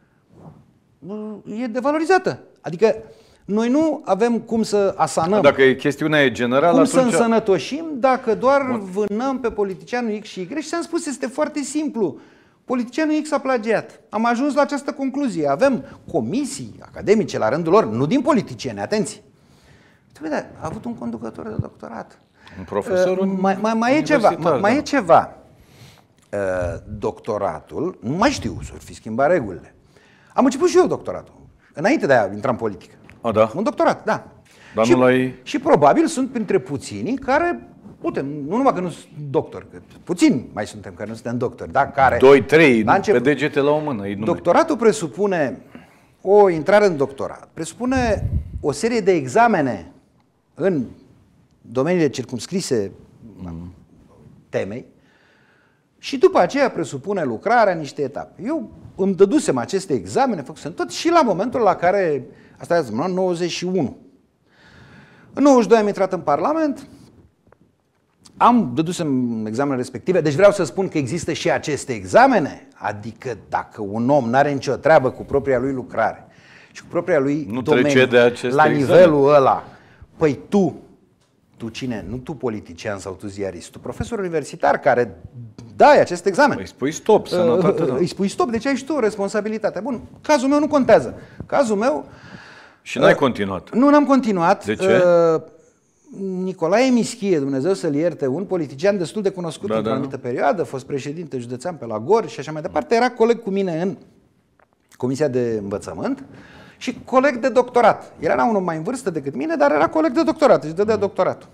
[SPEAKER 2] e devalorizată. Adică noi nu avem cum să asanăm.
[SPEAKER 1] Dacă e chestiunea e generală,
[SPEAKER 2] cum
[SPEAKER 1] atunci...
[SPEAKER 2] să însănătoșim dacă doar vânăm pe politicianul X și Y. Și ți-am spus, este foarte simplu. Politicianul X a plagiat. Am ajuns la această concluzie. Avem comisii academice la rândul lor, nu din politicieni, atenție. Uite, a avut un conducător de doctorat.
[SPEAKER 1] Un profesor uh,
[SPEAKER 2] mai, mai, mai, e ceva, mai, mai e ceva. Uh, doctoratul, nu mai știu, s-or fi schimbat regulile. Am început și eu doctoratul, înainte de a intra în politică.
[SPEAKER 1] A, da?
[SPEAKER 2] Un doctorat, da.
[SPEAKER 1] Dar
[SPEAKER 2] și,
[SPEAKER 1] nu l-ai...
[SPEAKER 2] și probabil sunt printre puținii care, putem, nu numai că nu sunt doctori, că puțini mai suntem care nu suntem doctori, da? Care,
[SPEAKER 1] Doi, trei, pe degete la o mână.
[SPEAKER 2] Doctoratul presupune o intrare în doctorat, presupune o serie de examene în domeniile circumscrise mm. temei și după aceea presupune lucrarea în niște etape. Eu îmi dădusem aceste examene, făcusem tot și la momentul la care, asta e în nouăzeci și unu. În nouăzeci și doi am intrat în Parlament, am dădusem examenele respective, deci vreau să spun că există și aceste examene, adică dacă un om n-are nicio treabă cu propria lui lucrare și cu propria lui
[SPEAKER 1] nu
[SPEAKER 2] domeniu,
[SPEAKER 1] de aceste
[SPEAKER 2] la
[SPEAKER 1] examene.
[SPEAKER 2] Nivelul ăla, păi tu, tu cine? Nu tu politician sau tu ziarist, tu profesor universitar care dai acest examen.
[SPEAKER 1] Îi spui stop, sănătate, da.
[SPEAKER 2] Îi spui stop, deci ai și tu o responsabilitate. Bun, cazul meu nu contează. Cazul meu...
[SPEAKER 1] Și n-ai continuat.
[SPEAKER 2] Nu, n-am continuat.
[SPEAKER 1] De ce?
[SPEAKER 2] Nicolae Mischie, Dumnezeu să-l ierte, un politician destul de cunoscut
[SPEAKER 1] da,
[SPEAKER 2] într-o
[SPEAKER 1] da.
[SPEAKER 2] anumită perioadă, a fost președinte județean pe la Gorj și așa mai departe, era coleg cu mine în Comisia de Învățământ și coleg de doctorat. El era unul mai în vârstă decât mine, dar era coleg de doctorat, își dădea doctoratul.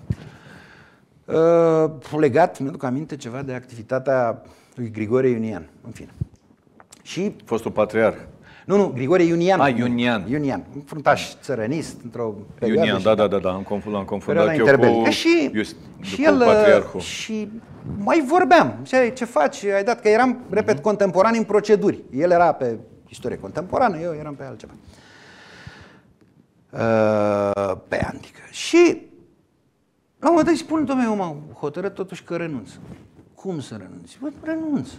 [SPEAKER 2] Uh, legat, mi-aduc aminte, ceva de activitatea lui Grigore Iunian, în fine. Și...
[SPEAKER 1] Fostul patriarh.
[SPEAKER 2] Nu, nu, Grigore Iunian.
[SPEAKER 1] Ah, Iunian.
[SPEAKER 2] Iunian, un fruntaș țărănist într-o perioadă.
[SPEAKER 1] Iunian, da, da, da, da, am confundat, am confundat eu cu,
[SPEAKER 2] și,
[SPEAKER 1] just,
[SPEAKER 2] și
[SPEAKER 1] cu
[SPEAKER 2] el,
[SPEAKER 1] patriarhul.
[SPEAKER 2] Și mai vorbeam, ce, ce faci, ai dat, că eram, repet, contemporani în proceduri. El era pe istorie contemporană, eu eram pe altceva. Uh, pe antică. Și la un moment dat îi spun, dom'le, eu m-am hotărât totuși că renunț. Cum să renunți? Bă, renunț.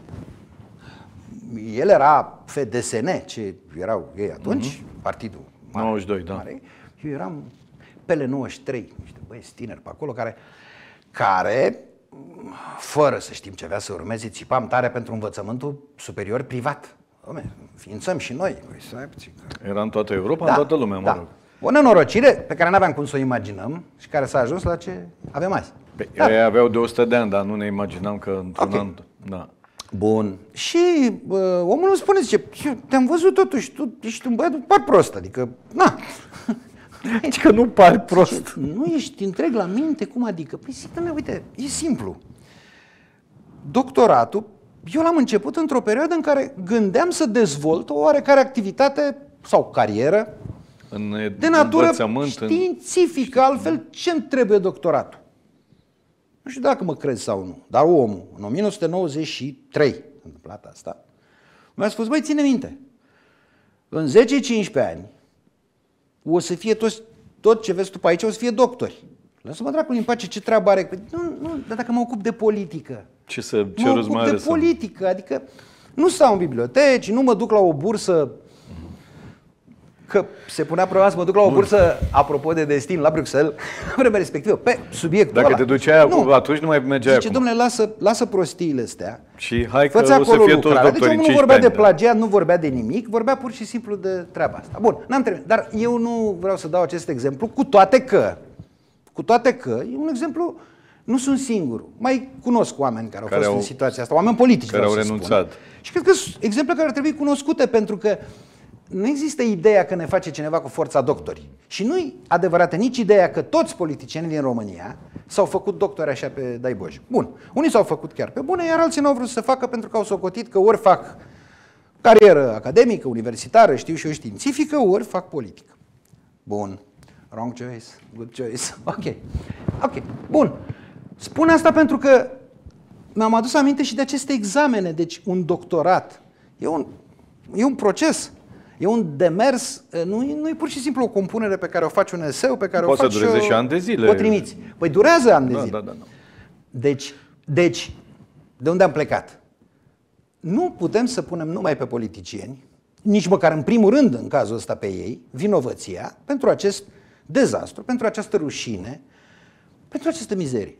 [SPEAKER 2] El era F D S N, ce erau ei atunci, uh-huh. partidul mare,
[SPEAKER 1] nouăzeci și doi, da.
[SPEAKER 2] mare. Eu eram P L nouăzeci și trei, niște băieți tineri pe acolo care, care, fără să știm ce avea să urmeze, țipam tare pentru învățământul superior privat. Dom'le, ființăm și noi.
[SPEAKER 1] Era în toată Europa,
[SPEAKER 2] da,
[SPEAKER 1] în toată lumea, mă
[SPEAKER 2] da.
[SPEAKER 1] rog.
[SPEAKER 2] O nenorocire pe care n-aveam cum să o imaginăm și care s-a ajuns la ce avem azi.
[SPEAKER 1] Păi, da. Ei aveau de o sută de ani, dar nu ne imaginam că într-un
[SPEAKER 2] okay.
[SPEAKER 1] an... Da.
[SPEAKER 2] Bun. Și uh, omul îmi spune, zice, te-am văzut totuși, tu ești un băiat, par prost, adică, na.
[SPEAKER 1] Deci că nu pari prost.
[SPEAKER 2] Zice, nu ești întreg la minte, cum adică? Păi zic, doamne, uite, e simplu. Doctoratul, eu l-am început într-o perioadă în care gândeam să dezvolt o oarecare activitate sau carieră
[SPEAKER 1] în
[SPEAKER 2] de natură
[SPEAKER 1] științifică,
[SPEAKER 2] în... altfel ce-mi trebuie doctoratul? Nu știu dacă mă crezi sau nu, dar omul, în o mie nouă sute nouăzeci și trei, s-a întâmplat asta, mi-a spus, băi, ține minte, în zece cincisprezece ani o să fie toți, tot ce vezi tu pe aici, o să fie doctori. Lasă-mă dracului în pace, ce treabă are? Nu, nu, dar dacă mă ocup de politică,
[SPEAKER 1] ce să, ce
[SPEAKER 2] mă ocup de politică, adică nu stau în biblioteci, nu mă duc la o bursă. Că se punea problema să mă duc la o bursă, apropo de destin, la Bruxelles, la vremea respectivă, pe subiectul
[SPEAKER 1] Dacă
[SPEAKER 2] ăla.
[SPEAKER 1] te duceai acum, atunci nu mai mergeai
[SPEAKER 2] Zice,
[SPEAKER 1] acum.
[SPEAKER 2] domnule, lasă, lasă prostiile astea.
[SPEAKER 1] Și hai că
[SPEAKER 2] Fă-ți
[SPEAKER 1] o să fie toți doctori
[SPEAKER 2] deci
[SPEAKER 1] în
[SPEAKER 2] omul nu vorbea de
[SPEAKER 1] ani,
[SPEAKER 2] plagiat, nu vorbea de nimic, vorbea pur și simplu de treaba asta. Bun, n-am terminat. Dar eu nu vreau să dau acest exemplu, cu toate că, cu toate că, e un exemplu, nu sunt singur. Mai cunosc oameni care au
[SPEAKER 1] care
[SPEAKER 2] fost
[SPEAKER 1] au,
[SPEAKER 2] în situația asta, oameni politici,
[SPEAKER 1] care au
[SPEAKER 2] să
[SPEAKER 1] renunțat.
[SPEAKER 2] Spun. Și cred că sunt exemple care ar trebui cunoscute, pentru că nu există ideea că ne face cineva cu forța doctori. Și nu-i adevărată nici ideea că toți politicienii din România s-au făcut doctori așa pe daiboj. Bun, unii s-au făcut chiar pe bune, iar alții n-au vrut să facă pentru că au socotit că ori fac carieră academică, universitară, știu și eu, științifică, ori fac politică. Bun. Wrong choice, good choice. Ok. Ok. Bun. Spun asta pentru că mi-am adus aminte și de aceste examene. Deci un doctorat e un, e un proces. E un demers, nu e, nu e pur și simplu o compunere pe care o faci un eseu, pe care
[SPEAKER 1] Poate
[SPEAKER 2] o faci
[SPEAKER 1] să dureze
[SPEAKER 2] și,
[SPEAKER 1] și ani de zile.
[SPEAKER 2] O trimiți. Păi durează ani de
[SPEAKER 1] da,
[SPEAKER 2] zile.
[SPEAKER 1] Da, da, da.
[SPEAKER 2] Deci, deci, de unde am plecat? Nu putem să punem numai pe politicieni, nici măcar în primul rând, în cazul ăsta pe ei, vinovăția pentru acest dezastru, pentru această rușine, pentru această mizerie.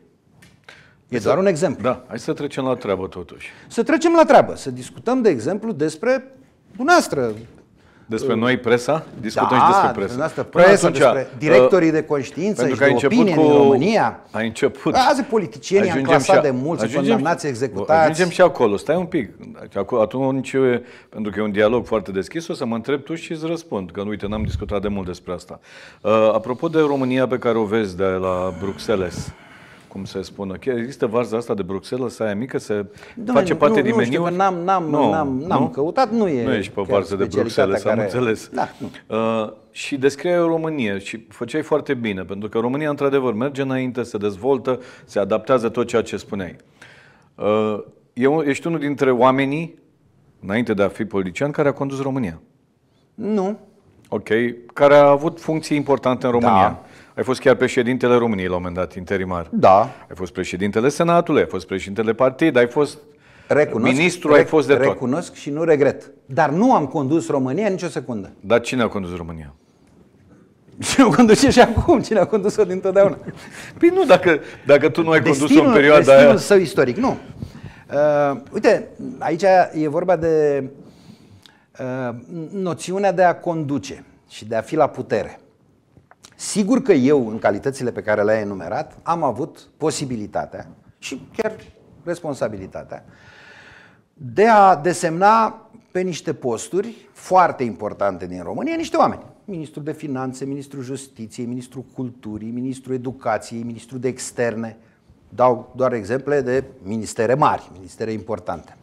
[SPEAKER 2] E doar un exemplu.
[SPEAKER 1] Da, hai să trecem la treabă totuși.
[SPEAKER 2] Să trecem la treabă, să discutăm, de exemplu, despre dumneavoastră.
[SPEAKER 1] Despre noi, presa? Discutăm
[SPEAKER 2] da,
[SPEAKER 1] și despre presă.
[SPEAKER 2] Despre presă,
[SPEAKER 1] atunci,
[SPEAKER 2] despre directorii de conștiință și de opinie
[SPEAKER 1] cu,
[SPEAKER 2] din România.
[SPEAKER 1] Ai început.
[SPEAKER 2] Azi politicienii am clasat de mulți, condamnați, executați.
[SPEAKER 1] Ajungem și acolo. Stai un pic. Atunci, pentru că e un dialog foarte deschis, o să mă întreb tu și îți răspund. Că, uite, n-am discutat de mult despre asta. Uh, apropo de România pe care o vezi de la Bruxelles, cum se spune. Există varza asta de Bruxelles, aia mică, se Dom'le, face parte
[SPEAKER 2] nu,
[SPEAKER 1] din
[SPEAKER 2] nu
[SPEAKER 1] meniu?
[SPEAKER 2] Nu știu, n-am, n-am,
[SPEAKER 1] nu,
[SPEAKER 2] n-am, n-am
[SPEAKER 1] nu?
[SPEAKER 2] căutat, nu e.
[SPEAKER 1] Nu ești pe varză de Bruxelles, care... am înțeles.
[SPEAKER 2] Da, nu.
[SPEAKER 1] Uh, și descrie România și făceai foarte bine, pentru că România, într-adevăr, merge înainte, se dezvoltă, se adaptează tot ceea ce spuneai. Uh, eu, ești unul dintre oamenii, înainte de a fi politician, care a condus România.
[SPEAKER 2] Nu.
[SPEAKER 1] Ok. Care a avut funcții importante în România.
[SPEAKER 2] Da.
[SPEAKER 1] Ai fost chiar președintele României la un moment dat, interimar.
[SPEAKER 2] Da.
[SPEAKER 1] Ai fost președintele Senatului, ai fost președintele partid, ai fost
[SPEAKER 2] recunosc,
[SPEAKER 1] ministru,
[SPEAKER 2] rec,
[SPEAKER 1] ai fost de tot.
[SPEAKER 2] Recunosc și nu regret. Dar nu am condus România nicio secundă.
[SPEAKER 1] Dar cine a condus România?
[SPEAKER 2] Cine o conduce și acum? Cine a condus-o dintotdeauna?
[SPEAKER 1] Păi nu, dacă, dacă tu nu ai condus-o în perioada
[SPEAKER 2] destinul
[SPEAKER 1] aia...
[SPEAKER 2] său istoric, nu. Uh, uite, aici e vorba de uh, noțiunea de a conduce și de a fi la putere. Sigur că eu, în calitățile pe care le-ai enumerat, am avut posibilitatea și chiar responsabilitatea de a desemna pe niște posturi foarte importante din România niște oameni. Ministrul de Finanțe, Ministrul Justiției, Ministrul Culturii, Ministrul Educației, Ministrul de Externe. Dau doar exemple de ministere mari, ministere importante.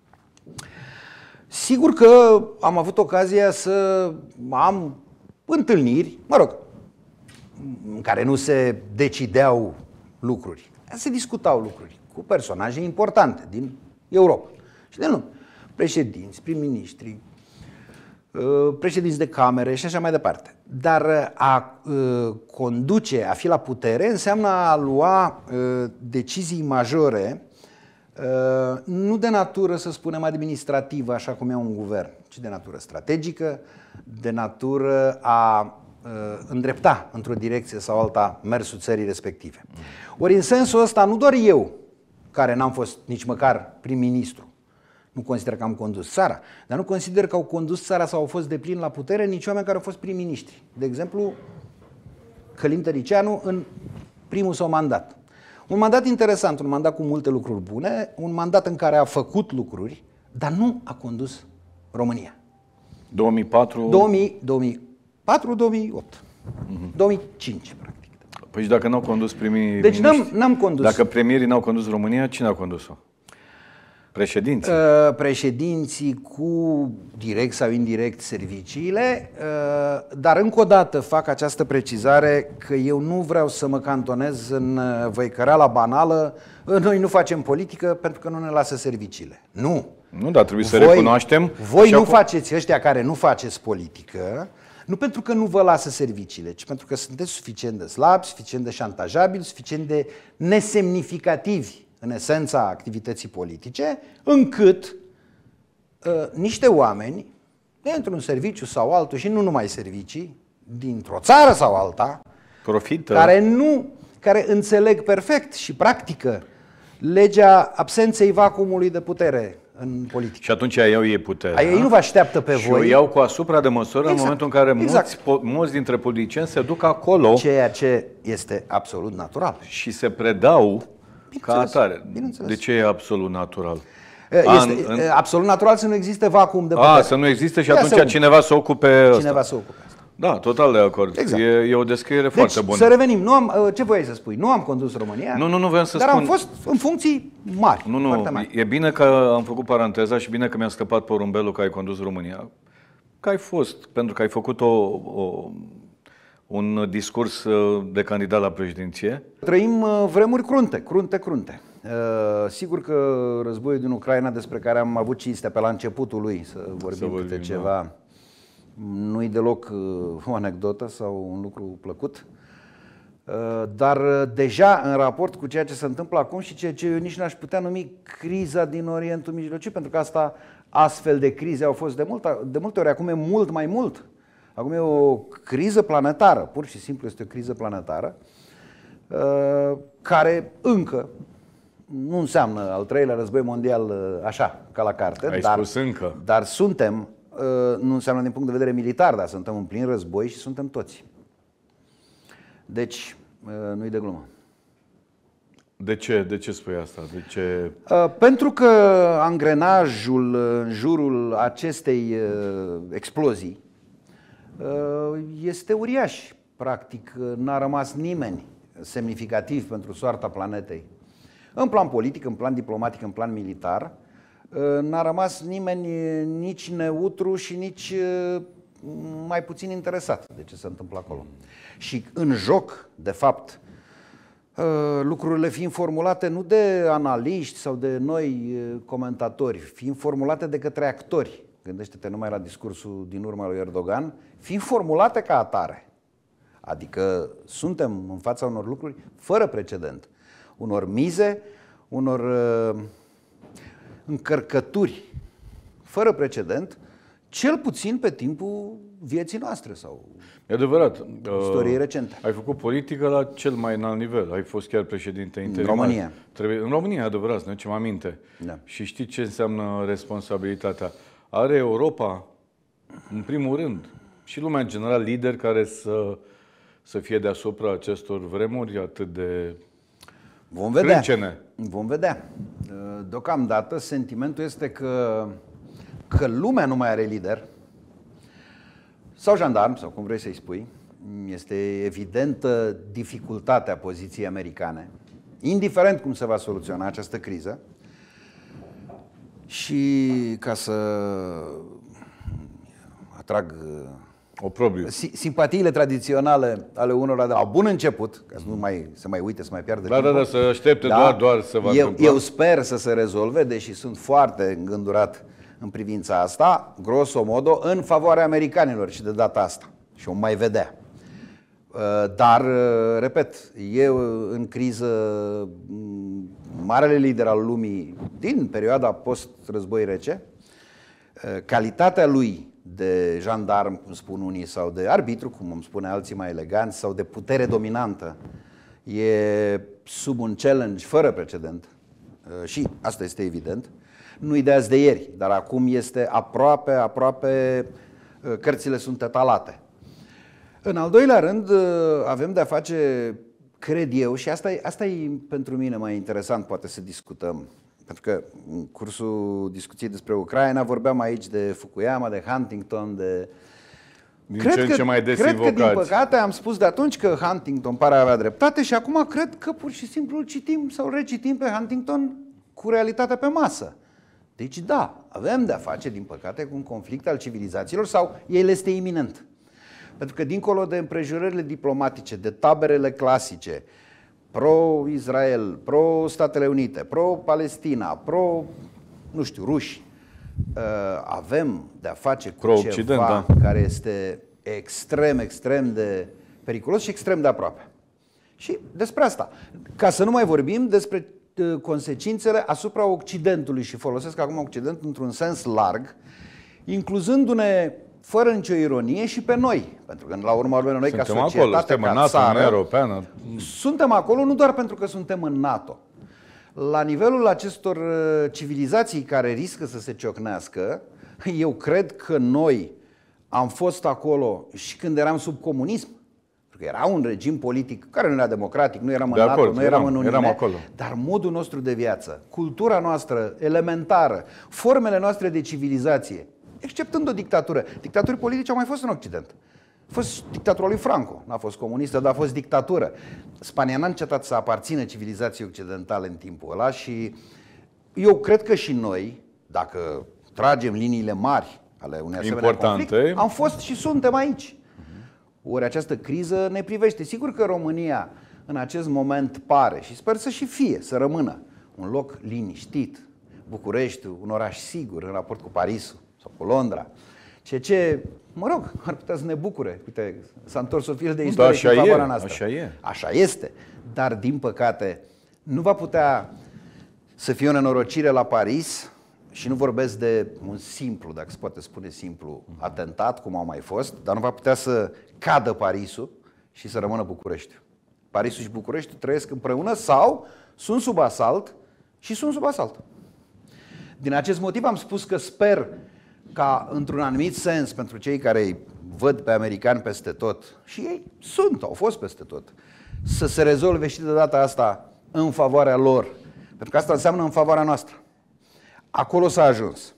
[SPEAKER 2] Sigur că am avut ocazia să am întâlniri, mă rog, în care nu se decideau lucruri, se discutau lucruri cu personaje importante din Europa și de lume. Președinți, prim-ministri, președinți de camere și așa mai departe. Dar a conduce, a fi la putere, înseamnă a lua decizii majore, nu de natură, să spunem, administrativă, așa cum e un guvern, ci de natură strategică, de natură a îndrepta într-o direcție sau alta mersul țării respective. Ori în sensul ăsta, nu doar eu, care n-am fost nici măcar prim-ministru, nu consider că am condus țara, dar nu consider că au condus țara sau au fost deplin la putere nici oameni care au fost prim-ministri. De exemplu, Călim Tăricianu în primul său mandat. Un mandat interesant, un mandat cu multe lucruri bune, un mandat în care a făcut lucruri, dar nu a condus România.
[SPEAKER 1] două mii patru?
[SPEAKER 2] două mii, două mii patru două mii opt. Uh-huh. două mii cinci, practic.
[SPEAKER 1] Păi și dacă n-au condus primii
[SPEAKER 2] Deci n-am, n-am condus.
[SPEAKER 1] Dacă premierii n-au condus România, cine a condus-o? Președinții?
[SPEAKER 2] Uh, președinții cu direct sau indirect serviciile, uh, dar încă o dată fac această precizare că eu nu vreau să mă cantonez în văicăreala banală, noi nu facem politică pentru că nu ne lasă serviciile. Nu.
[SPEAKER 1] Nu, dar trebuie să
[SPEAKER 2] voi,
[SPEAKER 1] recunoaștem.
[SPEAKER 2] Voi nu
[SPEAKER 1] acum...
[SPEAKER 2] faceți, ăștia care nu faceți politică, nu pentru că nu vă lasă serviciile, ci pentru că sunteți suficient de slabi, suficient de șantajabili, suficient de nesemnificativi în esența activității politice, încât uh, niște oameni, dintr-un serviciu sau altul, și nu numai servicii, dintr-o țară sau alta,
[SPEAKER 1] profită,
[SPEAKER 2] care nu, care înțeleg perfect și practică legea absenței vacuumului de putere în politică.
[SPEAKER 1] Și atunci iau ei puterea.
[SPEAKER 2] Ei nu vă așteaptă pe
[SPEAKER 1] și
[SPEAKER 2] voi.
[SPEAKER 1] Și o iau cu asupra de măsură exact. În momentul în care
[SPEAKER 2] exact.
[SPEAKER 1] mulți, mulți dintre politicieni se duc acolo.
[SPEAKER 2] Ceea ce este absolut natural.
[SPEAKER 1] Și se predau ca atare. De ce e absolut natural?
[SPEAKER 2] Este An, în... absolut natural să nu existe vacuum de putere.
[SPEAKER 1] A, să nu existe și atunci cineva să ocupe
[SPEAKER 2] Cineva să ocupe asta.
[SPEAKER 1] Da, total de acord. Exact. E, e o descriere deci, foarte bună.
[SPEAKER 2] Să revenim. Nu am, ce voiai să spui? Nu am condus România,
[SPEAKER 1] nu, nu, nu vreau să
[SPEAKER 2] dar
[SPEAKER 1] spun...
[SPEAKER 2] am fost în funcții mari.
[SPEAKER 1] Nu, nu,
[SPEAKER 2] mari.
[SPEAKER 1] E bine că am făcut paranteza și bine că mi-a scăpat porumbelul că ai condus România. Că ai fost, pentru că ai făcut o, o, un discurs de candidat la președinție.
[SPEAKER 2] Trăim vremuri crunte, crunte, crunte. Uh, sigur că războiul din Ucraina, despre care am avut cinstea pe la începutul lui să vorbim, să vorbim câte ceva, da. Nu-i deloc uh, o anecdotă sau un lucru plăcut, uh, dar uh, deja în raport cu ceea ce se întâmplă acum și ceea ce eu nici n-aș putea numi criza din Orientul Mijlociu, pentru că asta, astfel de crize au fost de, mult, de multe ori, acum e mult mai mult. Acum e o criză planetară, pur și simplu este o criză planetară, uh, care încă nu înseamnă al treilea război mondial așa, ca la carte.
[SPEAKER 1] Ai
[SPEAKER 2] dar,
[SPEAKER 1] spus încă.
[SPEAKER 2] Dar suntem, nu înseamnă din punct de vedere militar, dar suntem în plin război și suntem toți. Deci, nu-i de glumă.
[SPEAKER 1] De ce? De ce spui asta? De ce?
[SPEAKER 2] Pentru că angrenajul în jurul acestei explozii este uriaș. Practic, n-a rămas nimeni semnificativ pentru soarta planetei. În plan politic, în plan diplomatic, în plan militar, n-a rămas nimeni nici neutru și nici mai puțin interesat de ce se întâmplă acolo. Și în joc, de fapt, lucrurile fiind formulate nu de analiști sau de noi comentatori, fiind formulate de către actori, gândește-te numai la discursul din urma lui Erdogan, fiind formulate ca atare. Adică suntem în fața unor lucruri fără precedent, unor mize, unor uh, încărcături fără precedent, cel puțin pe timpul vieții noastre sau
[SPEAKER 1] E adevărat.
[SPEAKER 2] istoriei recente.
[SPEAKER 1] Ai făcut politică la cel mai înalt nivel. Ai fost chiar președinte interimar.
[SPEAKER 2] În România.
[SPEAKER 1] Trebuie, în România, adevărat, să ne ducem aminte.
[SPEAKER 2] Da.
[SPEAKER 1] Și știi ce înseamnă responsabilitatea. Are Europa, în primul rând, și lumea în general, lideri care să, să fie deasupra acestor vremuri atât de
[SPEAKER 2] Vom vedea.
[SPEAKER 1] crâncene.
[SPEAKER 2] Vom vedea. Deocamdată sentimentul este că, că lumea nu mai are lider sau jandarm, sau cum vrei să-i spui. Este evidentă dificultatea poziției americane, indiferent cum se va soluționa această criză. Și ca să atrag
[SPEAKER 1] Oprobriu.
[SPEAKER 2] simpatiile tradiționale ale unora de la bun început, ca să nu mai se mai uite, să mai piardă
[SPEAKER 1] Da,
[SPEAKER 2] timpul.
[SPEAKER 1] da, da, să aștepte doar, doar să va
[SPEAKER 2] eu,
[SPEAKER 1] întâmpla.
[SPEAKER 2] eu sper să se rezolve, deși sunt foarte îngândurat în privința asta, grosomodo, în favoarea americanilor și de data asta. Și o mai vedea. Dar, repet, e în criză marele lider al lumii din perioada post-război rece. Calitatea lui de jandarm, cum spun unii, sau de arbitru, cum îmi spune alții mai eleganți, sau de putere dominantă, e sub un challenge fără precedent. Și asta este evident. Nu-i de azi de ieri, dar acum este aproape, aproape, cărțile sunt etalate. În al doilea rând, avem de-a face, cred eu, și asta e, asta e pentru mine mai interesant, poate să discutăm, pentru că în cursul discuției despre Ucraina vorbeam aici de Fukuyama, de Huntington, de...
[SPEAKER 1] Din
[SPEAKER 2] cred
[SPEAKER 1] ce în
[SPEAKER 2] că,
[SPEAKER 1] ce mai des
[SPEAKER 2] cred că, din
[SPEAKER 1] invocați.
[SPEAKER 2] păcate, am spus de atunci că Huntington pare a avea dreptate și acum cred că pur și simplu îl citim sau îl recitim pe Huntington cu realitatea pe masă. Deci da, avem de-a face, din păcate, cu un conflict al civilizațiilor sau el este iminent. Pentru că dincolo de împrejurările diplomatice, de taberele clasice, pro-Israel, pro-Statele Unite, pro-Palestina, pro, nu știu, ruși, avem de-a face cu ceva da. care este extrem, extrem de periculos și extrem de aproape. Și despre asta. Ca să nu mai vorbim despre consecințele asupra Occidentului, și folosesc acum Occidentul într-un sens larg, incluzându-ne fără nicio ironie și pe noi. Pentru că la urma urmei noi,
[SPEAKER 1] suntem
[SPEAKER 2] ca societate,
[SPEAKER 1] acolo, suntem
[SPEAKER 2] ca
[SPEAKER 1] în NATO,
[SPEAKER 2] țară,
[SPEAKER 1] în Europeană.
[SPEAKER 2] Suntem acolo nu doar pentru că suntem în NATO. La nivelul acestor civilizații care riscă să se ciocnească, eu cred că noi am fost acolo și când eram sub comunism, pentru că era un regim politic care nu era democratic, nu eram
[SPEAKER 1] de
[SPEAKER 2] în NATO,
[SPEAKER 1] acord,
[SPEAKER 2] nu eram,
[SPEAKER 1] eram
[SPEAKER 2] în Uniune,
[SPEAKER 1] eram acolo.
[SPEAKER 2] dar modul nostru de viață, cultura noastră elementară, formele noastre de civilizație, exceptând o dictatură. Dictaturi politice au mai fost în Occident. A fost dictatura lui Franco, n-a fost comunistă, dar a fost dictatură. Spania n-a încetat să aparțină civilizației occidentale în timpul ăla și eu cred că și noi, dacă tragem liniile mari ale unei asemenea conflict, am fost și suntem aici. Ori această criză ne privește. Sigur că România în acest moment pare, și sper să și fie, să rămână un loc liniștit, București, un oraș sigur în raport cu Parisul sau cu Londra. Ceea ce, mă rog, ar putea să ne bucure. Uite, s-a întors o fir de istorie
[SPEAKER 1] da,
[SPEAKER 2] în favoarea noastră.
[SPEAKER 1] Așa e.
[SPEAKER 2] Așa este. Dar, din păcate, nu va putea să fie o nenorocire la Paris și nu vorbesc de un simplu, dacă se poate spune simplu, atentat, cum au mai fost, dar nu va putea să cadă Parisul și să rămână București. Parisul și București trăiesc împreună sau sunt sub asalt și sunt sub asalt. Din acest motiv am spus că sper ca, într-un anumit sens, pentru cei care îi văd pe americani peste tot, și ei sunt, au fost peste tot, să se rezolve și de data asta în favoarea lor. Pentru că asta înseamnă în favoarea noastră. Acolo s-a ajuns.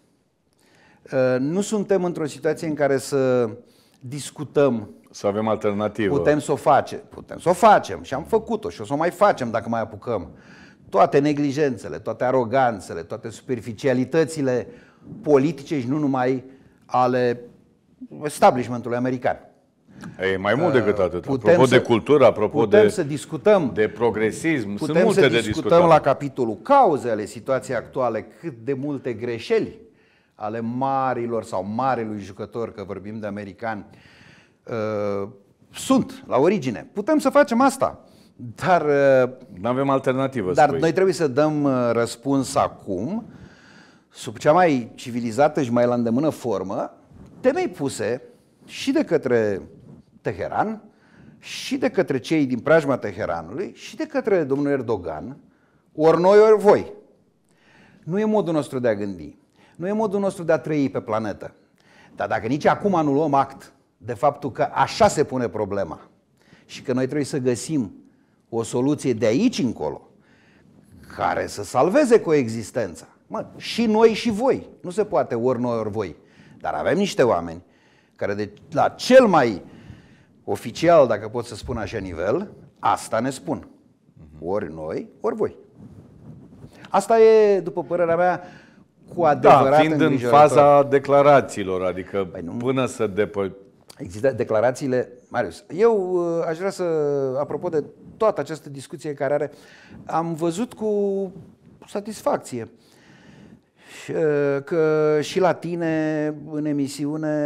[SPEAKER 2] Nu suntem într-o situație în care să discutăm.
[SPEAKER 1] Să avem alternativă.
[SPEAKER 2] Putem să o facem. Putem să o facem și am făcut-o și o să o mai facem dacă mai apucăm. Toate neglijențele, toate aroganțele, toate superficialitățile politice și nu numai ale establishmentului american.
[SPEAKER 1] E mai mult decât atât.
[SPEAKER 2] Putem
[SPEAKER 1] apropo
[SPEAKER 2] să,
[SPEAKER 1] de cultură, apropo
[SPEAKER 2] putem
[SPEAKER 1] de,
[SPEAKER 2] să discutăm,
[SPEAKER 1] de progresism,
[SPEAKER 2] putem
[SPEAKER 1] sunt multe
[SPEAKER 2] să
[SPEAKER 1] de
[SPEAKER 2] discutăm
[SPEAKER 1] discutat.
[SPEAKER 2] la capitolul cauze ale situației actuale cât de multe greșeli ale marilor sau marilui jucător, că vorbim de americani, uh, sunt la origine. Putem să facem asta. Dar,
[SPEAKER 1] nu avem alternativă.
[SPEAKER 2] Dar
[SPEAKER 1] spui.
[SPEAKER 2] noi trebuie să dăm răspuns acum, sub cea mai civilizată și mai la îndemână formă, temei puse și de către Teheran, și de către cei din preajma Teheranului, și de către domnul Erdogan, ori noi, ori voi. Nu e modul nostru de a gândi, nu e modul nostru de a trăi pe planetă. Dar dacă nici acum nu luăm act de faptul că așa se pune problema și că noi trebuie să găsim o soluție de aici încolo care să salveze coexistența, mă, și noi și voi, nu se poate ori noi, ori voi, dar avem niște oameni care de la cel mai oficial, dacă pot să spun așa, nivel, asta ne spun. Ori noi, ori voi. Asta e, după părerea mea, cu adevărat
[SPEAKER 1] da, fiind în faza declarațiilor, adică păi nu, până să depă...
[SPEAKER 2] Există declarațiile... Marius, eu aș vrea să, apropo de toată această discuție care are, am văzut cu satisfacție că și la tine, în emisiune,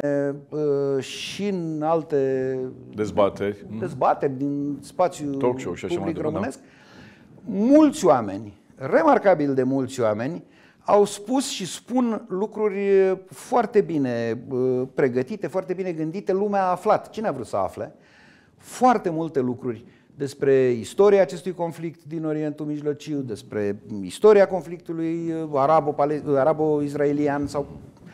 [SPEAKER 2] și în alte
[SPEAKER 1] dezbateri,
[SPEAKER 2] dezbateri din spațiul
[SPEAKER 1] talk show și așa
[SPEAKER 2] public
[SPEAKER 1] mai
[SPEAKER 2] românesc, mulți oameni, remarcabil de mulți oameni, au spus și spun lucruri foarte bine pregătite, foarte bine gândite. Lumea a aflat, cine a vrut să afle, foarte multe lucruri despre istoria acestui conflict din Orientul Mijlociu, despre istoria conflictului arabo-izraelian sau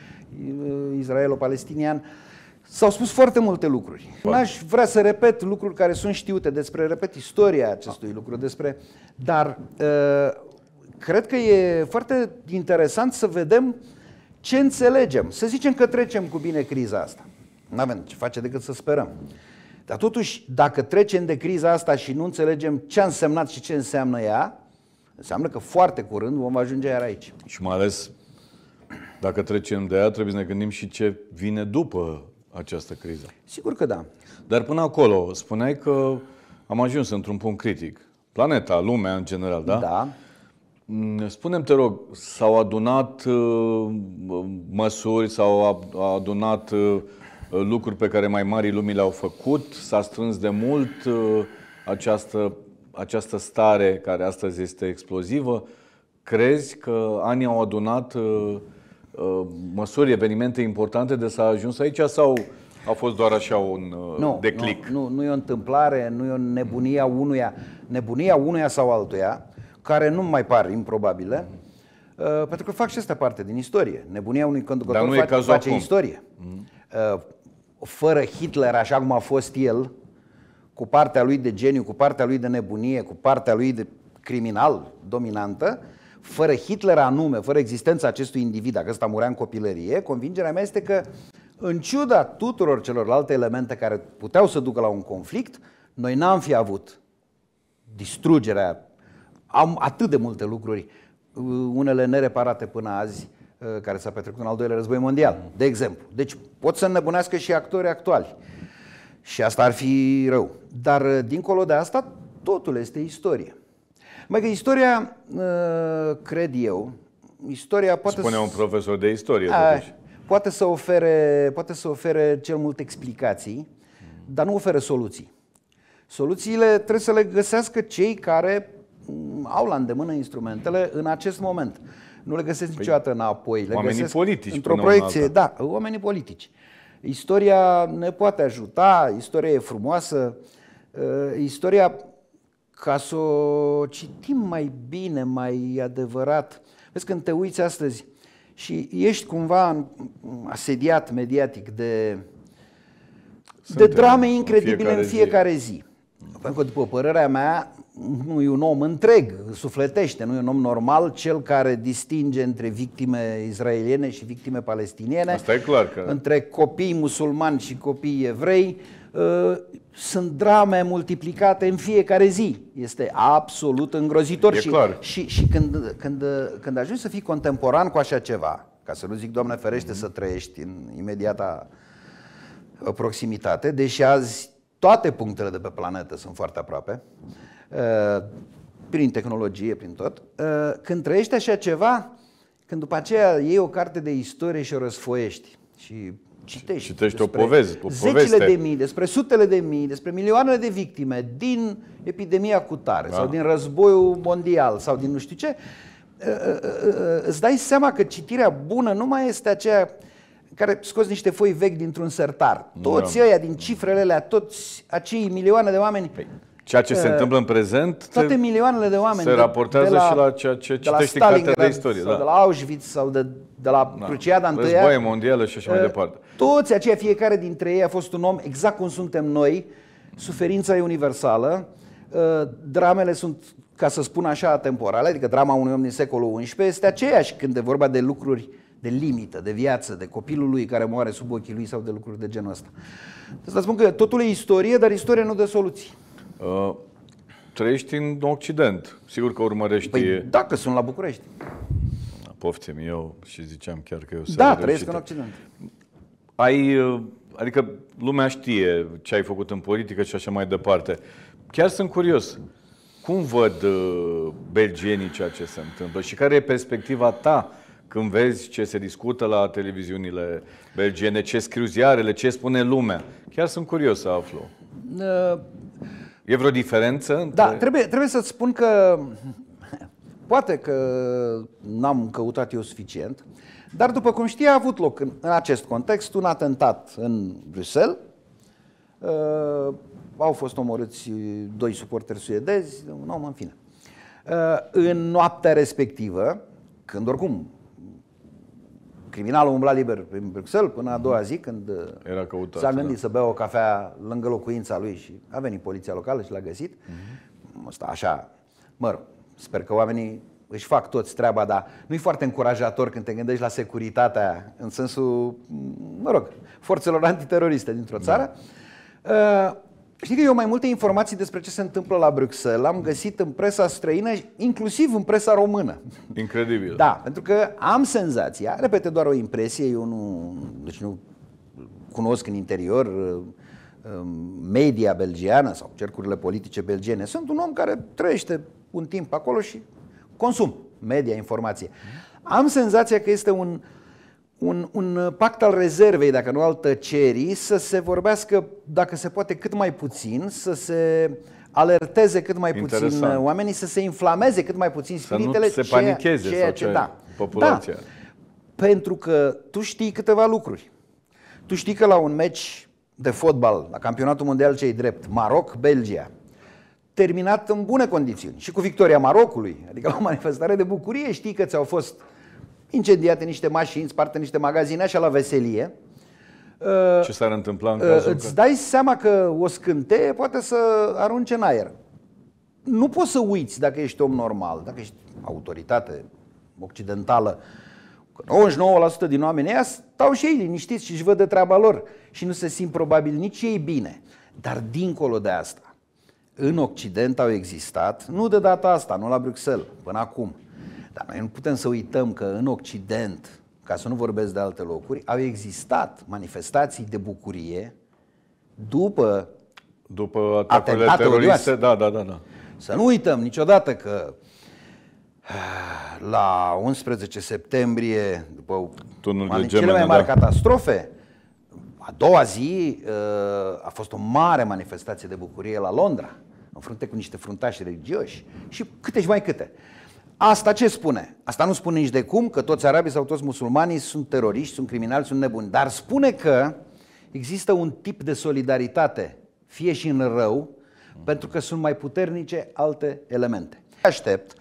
[SPEAKER 2] israelo-palestinian. S-au spus foarte multe lucruri. N-aș vrea să repet lucruri care sunt știute despre, repet, istoria acestui lucru, despre, dar uh, cred că e foarte interesant să vedem ce înțelegem. Să zicem că trecem cu bine criza asta. N-avem ce face decât să sperăm. Dar totuși, dacă trecem de criza asta și nu înțelegem ce a însemnat și ce înseamnă ea, înseamnă că foarte curând vom ajunge iar aici.
[SPEAKER 1] Și mai ales, dacă trecem de ea, trebuie să ne gândim și ce vine după această criză.
[SPEAKER 2] Sigur că da.
[SPEAKER 1] Dar până acolo, spuneai că am ajuns într-un punct critic. Planeta, lumea în general, da?
[SPEAKER 2] Da.
[SPEAKER 1] Spune-mi, te rog, s-au adunat uh, măsuri, s-au adunat uh, lucruri pe care mai marii lumii le-au făcut? S-a strâns de mult uh, această, această stare care astăzi este explozivă? Crezi că anii au adunat uh, uh, măsuri, evenimente importante de s-a ajuns aici sau a fost doar așa un uh,
[SPEAKER 2] nu,
[SPEAKER 1] declic?
[SPEAKER 2] Nu, nu, nu e o întâmplare, nu e o nebunia unuia, nebunia unuia sau altuia, care nu mai par improbabile, uh, pentru că fac și asta parte din istorie. Nebunia unui conducător face, face istorie. Mm. Uh, fără Hitler, așa cum a fost el, cu partea lui de geniu, cu partea lui de nebunie, cu partea lui de criminal dominantă, fără Hitler anume, fără existența acestui individ, dacă ăsta murea în copilărie, convingerea mea este că, în ciuda tuturor celorlalte elemente care puteau să ducă la un conflict, noi n-am fi avut distrugerea. Am atât de multe lucruri, unele nereparate până azi, care s-a petrecut în al doilea război mondial, de exemplu. Deci pot să înnebunească și actori actuali. Și asta ar fi rău. Dar dincolo de asta, totul este istorie. Mai că istoria, cred eu, istoria poate
[SPEAKER 1] Spune un profesor de istorie,
[SPEAKER 2] a, poate să ofere, poate să ofere cel mult explicații, dar nu oferă soluții. Soluțiile trebuie să le găsească cei care au la îndemână instrumentele în acest moment. Nu le găsesc niciodată înapoi. Le
[SPEAKER 1] oamenii
[SPEAKER 2] găsesc
[SPEAKER 1] politici
[SPEAKER 2] într-o proiecție. Da, oamenii politici. Istoria ne poate ajuta, istoria e frumoasă, istoria, ca să o citim mai bine, mai adevărat. Vezi, când te uiți astăzi și ești cumva asediat mediatic de, de drame incredibile în fiecare, în fiecare zi. zi. Pentru că, după părerea mea, nu e un om întreg, sufletește, nu e un om normal cel care distinge între victime israeliene și victime palestiniene.
[SPEAKER 1] Asta e clar că...
[SPEAKER 2] Între copii musulmani și copii evrei. Sunt drame multiplicate în fiecare zi. Este absolut îngrozitor.
[SPEAKER 1] E
[SPEAKER 2] și,
[SPEAKER 1] clar.
[SPEAKER 2] și, și când, când, când ajungi să fii contemporan cu așa ceva, ca să nu zic, Doamne ferește, să trăiești în imediata proximitate, deși azi toate punctele de pe planetă sunt foarte aproape, prin tehnologie, prin tot. Când trăiești așa ceva, când după aceea iei o carte de istorie și o răsfoiești și citești,
[SPEAKER 1] citești o poveste, o
[SPEAKER 2] zecile de mii, despre sutele de mii, despre milioanele de victime din epidemia cutare, da, sau din războiul mondial sau din nu știu ce, îți dai seama că citirea bună nu mai este aceea care scoți niște foi vechi dintr-un sertar. Toți ăia din cifrele alea, toți acei milioane de oameni.
[SPEAKER 1] Păi, ceea ce se întâmplă în prezent
[SPEAKER 2] toate milioanele de oameni
[SPEAKER 1] se raportează
[SPEAKER 2] de la,
[SPEAKER 1] și la ceea ce citești în cartea de istorie.
[SPEAKER 2] Sau
[SPEAKER 1] da.
[SPEAKER 2] de la Auschwitz sau de, de la da. Cruciada întâia.
[SPEAKER 1] Războaie mondială și așa mai departe.
[SPEAKER 2] Toți aceia, fiecare dintre ei a fost un om exact cum suntem noi, suferința e universală, dramele sunt, ca să spun așa, atemporale, adică drama unui om din secolul unsprezece este aceeași când e vorba de lucruri de limită, de viață, de copilul lui care moare sub ochii lui sau de lucruri de genul ăsta. Să spun că totul e istorie, dar istoria nu dă soluții.
[SPEAKER 1] Uh, trăiești în Occident. Sigur că urmărești...
[SPEAKER 2] Păi dacă sunt la București.
[SPEAKER 1] Poftim eu și ziceam chiar că eu
[SPEAKER 2] Da, trăiesc în Occident.
[SPEAKER 1] Ai, adică lumea știe ce ai făcut în politică și așa mai departe. Chiar sunt curios. Cum văd uh, belgienii ceea ce se întâmplă și care e perspectiva ta când vezi ce se discută la televiziunile belgiene, ce scriu ziarele, ce spune lumea? Chiar sunt curios să aflu. Uh, e vreo diferență? Între...
[SPEAKER 2] Da, trebuie, trebuie să-ți spun că poate că n-am căutat eu suficient, dar după cum știi a avut loc în, în acest context un atentat în Bruxelles. Uh, au fost omorâți doi suporteri suedezi, un om, în fine. Uh, în noaptea respectivă, când oricum criminalul umbla liber prin Bruxelles până a doua zi, când
[SPEAKER 1] era căutat,
[SPEAKER 2] s-a gândit
[SPEAKER 1] da.
[SPEAKER 2] să bea o cafea lângă locuința lui și a venit poliția locală și l-a găsit. Uh-huh. Asta așa, mă rog, sper că oamenii își fac toți treaba, dar nu-i foarte încurajator când te gândești la securitatea în sensul, mă rog, forțelor antiteroriste dintr-o țară. Da. Uh, Știi că eu mai multe informații despre ce se întâmplă la Bruxelles am găsit în presa străină, inclusiv în presa română.
[SPEAKER 1] Incredibil.
[SPEAKER 2] Da, pentru că am senzația, repete doar o impresie, eu nu, deci nu cunosc în interior media belgiană sau cercurile politice belgiene. Sunt un om care trăiește un timp acolo și consum media, informație. Am senzația că este un Un, un pact al rezervei, dacă nu al tăcerii, să se vorbească, dacă se poate, cât mai puțin, să se alerteze cât mai
[SPEAKER 1] Interesant.
[SPEAKER 2] puțin oamenii, să se inflameze cât mai puțin spiritele.
[SPEAKER 1] Să nu se panicheze
[SPEAKER 2] ceea,
[SPEAKER 1] sau
[SPEAKER 2] ce,
[SPEAKER 1] ce,
[SPEAKER 2] da.
[SPEAKER 1] populația.
[SPEAKER 2] Da. Pentru că tu știi câteva lucruri. Tu știi că la un meci de fotbal, la campionatul mondial ce-i drept, Maroc-Belgia, terminat în bune condiții și cu victoria Marocului, adică la o manifestare de bucurie, știi că ți-au fost incendiate niște mașini, sparte niște magazine, așa la veselie.
[SPEAKER 1] Ce s-ar întâmpla în cazul
[SPEAKER 2] Îți
[SPEAKER 1] că...
[SPEAKER 2] dai seama că o scânteie poate să arunce în aer. Nu poți să uiți dacă ești om normal, dacă ești autoritate occidentală. nouăzeci și nouă la sută din oamenii ăia stau și ei liniștiți și își văd de treaba lor și nu se simt probabil nici ei bine. Dar dincolo de asta, în Occident au existat, nu de data asta, nu la Bruxelles, până acum, dar noi nu putem să uităm că în Occident, ca să nu vorbesc de alte locuri, au existat manifestații de bucurie după,
[SPEAKER 1] după atacurile teroriste. Da, da, da, da.
[SPEAKER 2] Să nu uităm niciodată că la unsprezece septembrie, după cele mai mari da. catastrofe, a doua zi a fost o mare manifestație de bucurie la Londra, în frunte cu niște fruntași religioși și câte și mai câte. Asta ce spune? Asta nu spune nici de cum că toți arabii sau toți musulmanii sunt teroriști, sunt criminali, sunt nebuni. Dar spune că există un tip de solidaritate, fie și în rău, pentru că sunt mai puternice alte elemente. Aștept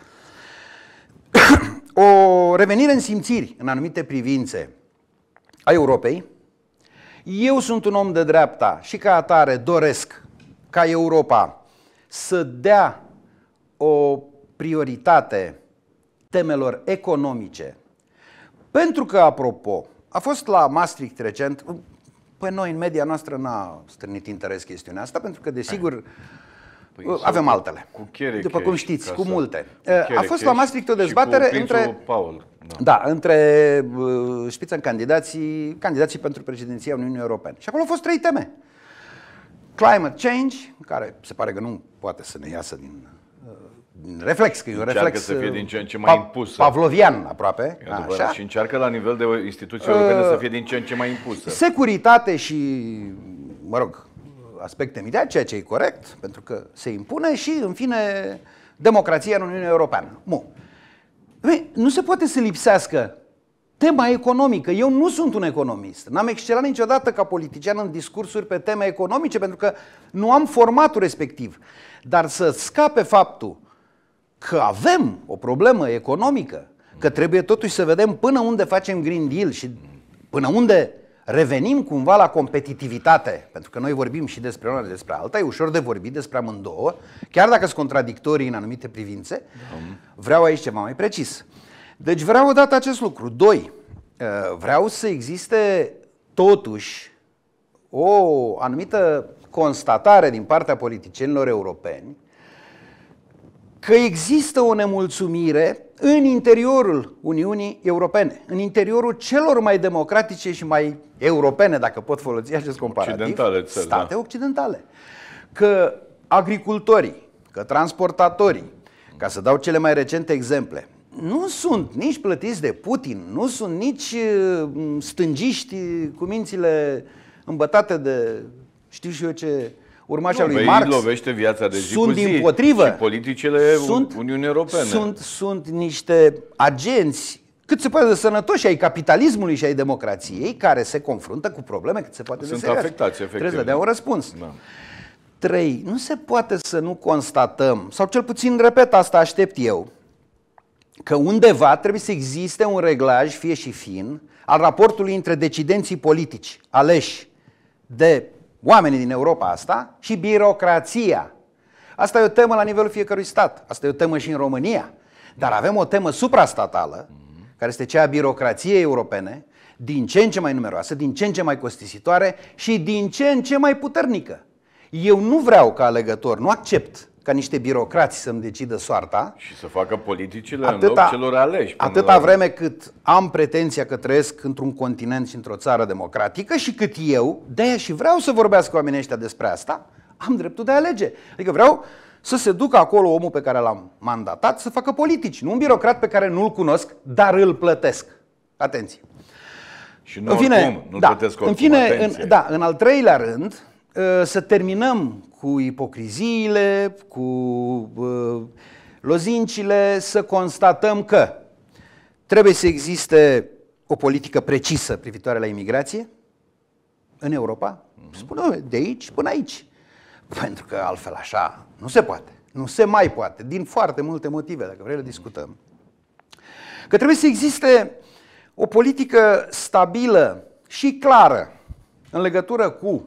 [SPEAKER 2] o revenire în simțiri în anumite privințe a Europei. Eu sunt un om de dreapta și ca atare doresc ca Europa să dea o prioritate temelor economice. Pentru că, apropo, a fost la Maastricht recent, păi noi în media noastră n-a strânit interes chestiunea asta, pentru că, desigur, păi avem altele.
[SPEAKER 1] Cu Cherecheș,
[SPEAKER 2] după cum știți, cu multe.
[SPEAKER 1] Cu
[SPEAKER 2] a fost la Maastricht o dezbatere între,
[SPEAKER 1] Paul,
[SPEAKER 2] da. Da, între uh, Spitzenkandidații, candidații pentru președinția Uniunii Europene. Și acolo au fost trei teme. Climate change, care se pare că nu poate să ne iasă din... reflex, că e un
[SPEAKER 1] încearcă
[SPEAKER 2] reflex
[SPEAKER 1] să fie din ce în ce mai impusă.
[SPEAKER 2] Pavlovian aproape.
[SPEAKER 1] Așa. Și încearcă la nivel de instituții europene uh, să fie din ce în ce mai impusă.
[SPEAKER 2] Securitate și, mă rog, aspecte militare, ceea ce e corect, pentru că se impune și, în fine, democrația în Uniunea Europeană. Nu. Nu se poate să lipsească tema economică. Eu nu sunt un economist. N-am excelat niciodată ca politician în discursuri pe teme economice, pentru că nu am formatul respectiv. Dar să scape faptul că avem o problemă economică, că trebuie totuși să vedem până unde facem Green Deal și până unde revenim cumva la competitivitate, pentru că noi vorbim și despre una despre alta, e ușor de vorbit despre amândouă, chiar dacă sunt contradictorii în anumite privințe, vreau aici ceva mai precis. Deci vreau odată acest lucru. Doi, vreau să existe totuși o anumită constatare din partea politicienilor europeni că există o nemulțumire în interiorul Uniunii Europene, în interiorul celor mai democratice și mai europene, dacă pot folosi acest comparativ,
[SPEAKER 1] occidentale țări,
[SPEAKER 2] state
[SPEAKER 1] da.
[SPEAKER 2] occidentale. Că agricultorii, că transportatorii, ca să dau cele mai recente exemple, nu sunt nici plătiți de Putin, nu sunt nici stângiști cu mințile îmbătate de știu și eu ce urmașa lui Marx.
[SPEAKER 1] Îi lovește viața de zi
[SPEAKER 2] sunt
[SPEAKER 1] cu zi
[SPEAKER 2] dimpotrivă,
[SPEAKER 1] și politicile
[SPEAKER 2] sunt,
[SPEAKER 1] Uniunii Europene.
[SPEAKER 2] Sunt, sunt niște agenți cât se poate de sănătoși ai capitalismului și ai democrației care se confruntă cu probleme cât se poate
[SPEAKER 1] sunt
[SPEAKER 2] de serioase.
[SPEAKER 1] afectați, efectiv.
[SPEAKER 2] Trebuie să dea un răspuns.
[SPEAKER 1] Da.
[SPEAKER 2] Trei, nu se poate să nu constatăm, sau cel puțin, repet, asta aștept eu, că undeva trebuie să existe un reglaj, fie și fin, al raportului între decidenții politici aleși de oamenii din Europa asta și birocrația. Asta e o temă la nivelul fiecărui stat, asta e o temă și în România, dar avem o temă suprastatală, care este cea a birocrației europene, din ce în ce mai numeroasă, din ce în ce mai costisitoare și din ce în ce mai puternică. Eu nu vreau ca alegător, nu accept ca niște birocrați să-mi decidă soarta.
[SPEAKER 1] Și să facă politicile
[SPEAKER 2] atâta,
[SPEAKER 1] în loc celor aleși.
[SPEAKER 2] Atâta la... vreme cât am pretenția că trăiesc într-un continent și într-o țară democratică și cât eu, de-aia și vreau să vorbească oamenii ăștia despre asta, am dreptul de a alege. Adică vreau să se ducă acolo omul pe care l-am mandatat să facă politici, nu un birocrat pe care nu-l cunosc, dar îl plătesc. Atenție.
[SPEAKER 1] Și nu în fine, oricum, nu-l
[SPEAKER 2] da,
[SPEAKER 1] plătesc oricum,
[SPEAKER 2] în fine, în, da, în al treilea rând, să terminăm cu ipocriziile, cu uh, lozincile, să constatăm că trebuie să existe o politică precisă privitoare la imigrație în Europa, uh-huh. spune de aici până aici, pentru că altfel așa nu se poate, nu se mai poate, din foarte multe motive, dacă vrei le discutăm. Că trebuie să existe o politică stabilă și clară în legătură cu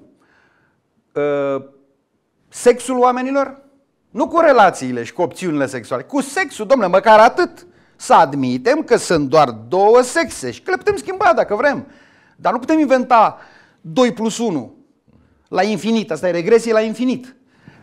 [SPEAKER 2] uh, sexul oamenilor, nu cu relațiile și cu opțiunile sexuale, cu sexul, domnule, măcar atât. Să admitem că sunt doar două sexe și că le putem schimba dacă vrem. Dar nu putem inventa doi plus unu la infinit, asta e regresie la infinit.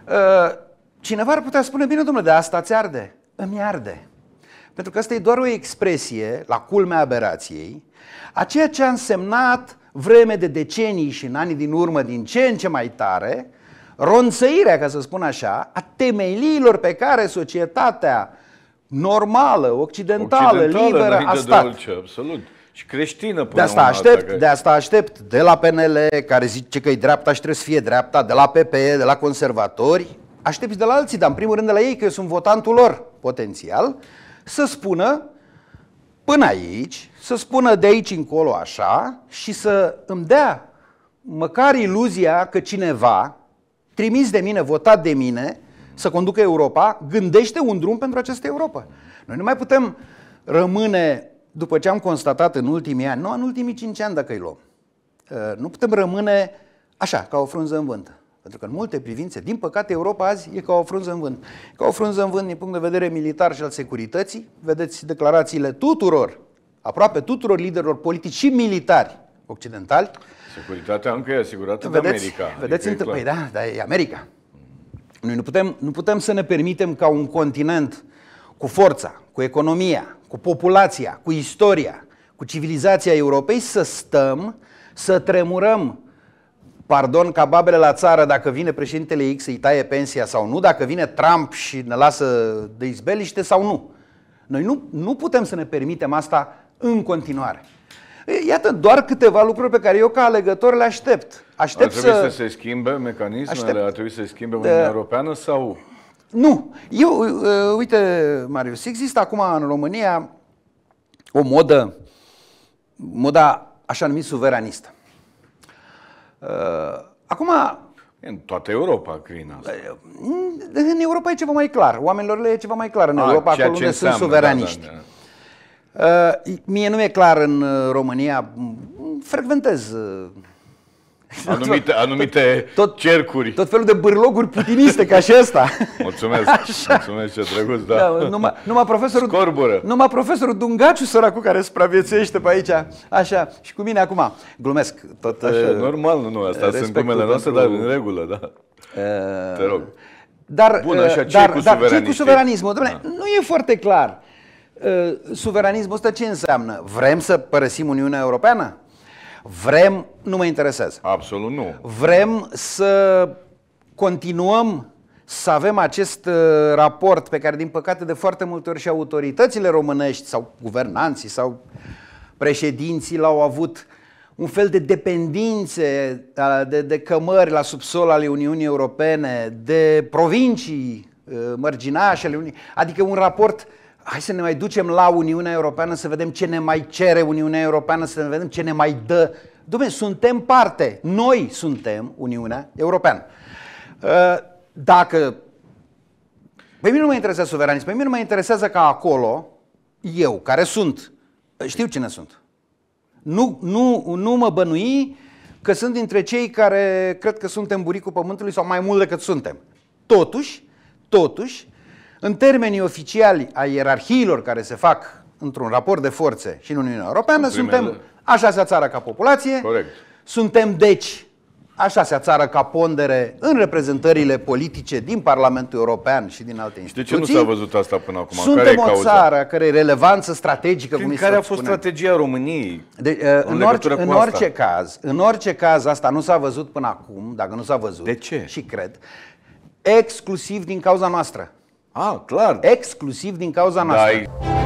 [SPEAKER 2] Cineva ar putea spune, bine, domnule, de asta ți arde? Îmi arde. Pentru că asta e doar o expresie, la culmea aberației, a ceea ce a însemnat vreme de decenii și în anii din urmă, din ce în ce mai tare, ronțăirea, ca să spun așa, a temeliilor pe care societatea normală, occidentală,
[SPEAKER 1] occidentală
[SPEAKER 2] liberă a stat.
[SPEAKER 1] Orice, absolut. Și creștină până
[SPEAKER 2] de asta aștept, alta, de asta aștept de la P N L, care zice că e dreapta și trebuie să fie dreapta, de la P P E, de la conservatori, aștept și de la alții, dar în primul rând de la ei, că eu sunt votantul lor potențial, să spună până aici, să spună de aici încolo așa și să îmi dea măcar iluzia că cineva trimis de mine, votat de mine, să conducă Europa, gândește un drum pentru această Europa. Noi nu mai putem rămâne, după ce am constatat în ultimii ani, nu în ultimii cinci ani dacă îi luăm, nu putem rămâne așa, ca o frunză în vânt. Pentru că în multe privințe, din păcate, Europa azi e ca o frunză în vânt. Ca o frunză în vânt din punct de vedere militar și al securității. Vedeți declarațiile tuturor, aproape tuturor liderilor politici și militari occidentali.
[SPEAKER 1] Securitatea încă e asigurată
[SPEAKER 2] vedeți,
[SPEAKER 1] de America.
[SPEAKER 2] Vedeți, adică păi da, dar e America. Noi nu putem, nu putem să ne permitem ca un continent cu forța, cu economia, cu populația, cu istoria, cu civilizația Europei să stăm, să tremurăm, pardon, ca babele la țară dacă vine președintele X să-i taie pensia sau nu, dacă vine Trump și ne lasă de izbeliște sau nu. Noi nu, nu putem să ne permitem asta în continuare. Iată doar câteva lucruri pe care eu ca alegător le aștept. Aștept
[SPEAKER 1] ar trebui
[SPEAKER 2] să...
[SPEAKER 1] să se schimbe mecanismele,
[SPEAKER 2] aștept...
[SPEAKER 1] ar trebui să se schimbe Uniunea Europeană sau...
[SPEAKER 2] Nu. Eu, uh, uite, Marius, există acum în România o modă moda așa numit suveranistă. Acum,
[SPEAKER 1] în toată Europa, crin asta.
[SPEAKER 2] În Europa e ceva mai clar. Oamenilor le e ceva mai clar în A, Europa, acolo unde sunt suveraniști. Da, da, da. Mie nu e clar în România. Frecventez
[SPEAKER 1] anumite, anumite tot, cercuri.
[SPEAKER 2] Tot felul de bârloguri putiniste ca și ăsta.
[SPEAKER 1] Mulțumesc, mulțumesc, ce drăguț, da.
[SPEAKER 2] da numai, numai, profesorul,
[SPEAKER 1] Scorbură.
[SPEAKER 2] numai profesorul Dungaciu, săracul, care supraviețuiește pe aici, așa, și cu mine acum. Glumesc. Tot,
[SPEAKER 1] așa, uh, normal, nu, asta sunt glumele noastre, dar în regulă, da. Uh, Te rog.
[SPEAKER 2] Dar,
[SPEAKER 1] Bun, așa, ce
[SPEAKER 2] dar,
[SPEAKER 1] cu
[SPEAKER 2] dar ce cu suveranismul?
[SPEAKER 1] Da.
[SPEAKER 2] Nu e foarte clar. Uh, suveranismul ăsta ce înseamnă? Vrem să părăsim Uniunea Europeană? Vrem, nu mă interesează.
[SPEAKER 1] Absolut nu.
[SPEAKER 2] Vrem să continuăm să avem acest uh, raport pe care, din păcate, de foarte multe ori și autoritățile românești sau guvernanții sau președinții l-au avut, un fel de dependințe, de, de cămări la subsol ale Uniunii Europene, de provincii uh, mărginașe ale Uniunii, adică un raport. Hai să ne mai ducem la Uniunea Europeană să vedem ce ne mai cere Uniunea Europeană, să vedem ce ne mai dă. Dom'le, suntem parte. Noi suntem Uniunea Europeană. Dacă... Pe mine nu mă interesează suveranism, pe mine nu mă interesează ca acolo, eu, care sunt, știu cine sunt. Nu, nu, nu mă bănui că sunt dintre cei care cred că suntem buricul pământului sau mai mult decât suntem. Totuși, totuși, în termenii oficiali a ierarhiilor care se fac într-un raport de forțe și în Uniunea Europeană, suntem a șasea țară ca populație.
[SPEAKER 1] Corect.
[SPEAKER 2] Suntem deci a șasea țară ca pondere în reprezentările politice din Parlamentul European și din alte instituții.
[SPEAKER 1] De ce nu s-a văzut asta până acum?
[SPEAKER 2] Suntem care o țară a cărei relevanță strategică,
[SPEAKER 1] cum care a fost spune. strategia României?
[SPEAKER 2] De, uh, în, orice, în orice caz, în orice caz, asta nu s-a văzut până acum, dacă nu s-a văzut.
[SPEAKER 1] De ce?
[SPEAKER 2] Și cred, exclusiv din cauza noastră.
[SPEAKER 1] Ah, clar.
[SPEAKER 2] Exclusiv din cauza noastră.
[SPEAKER 1] Da,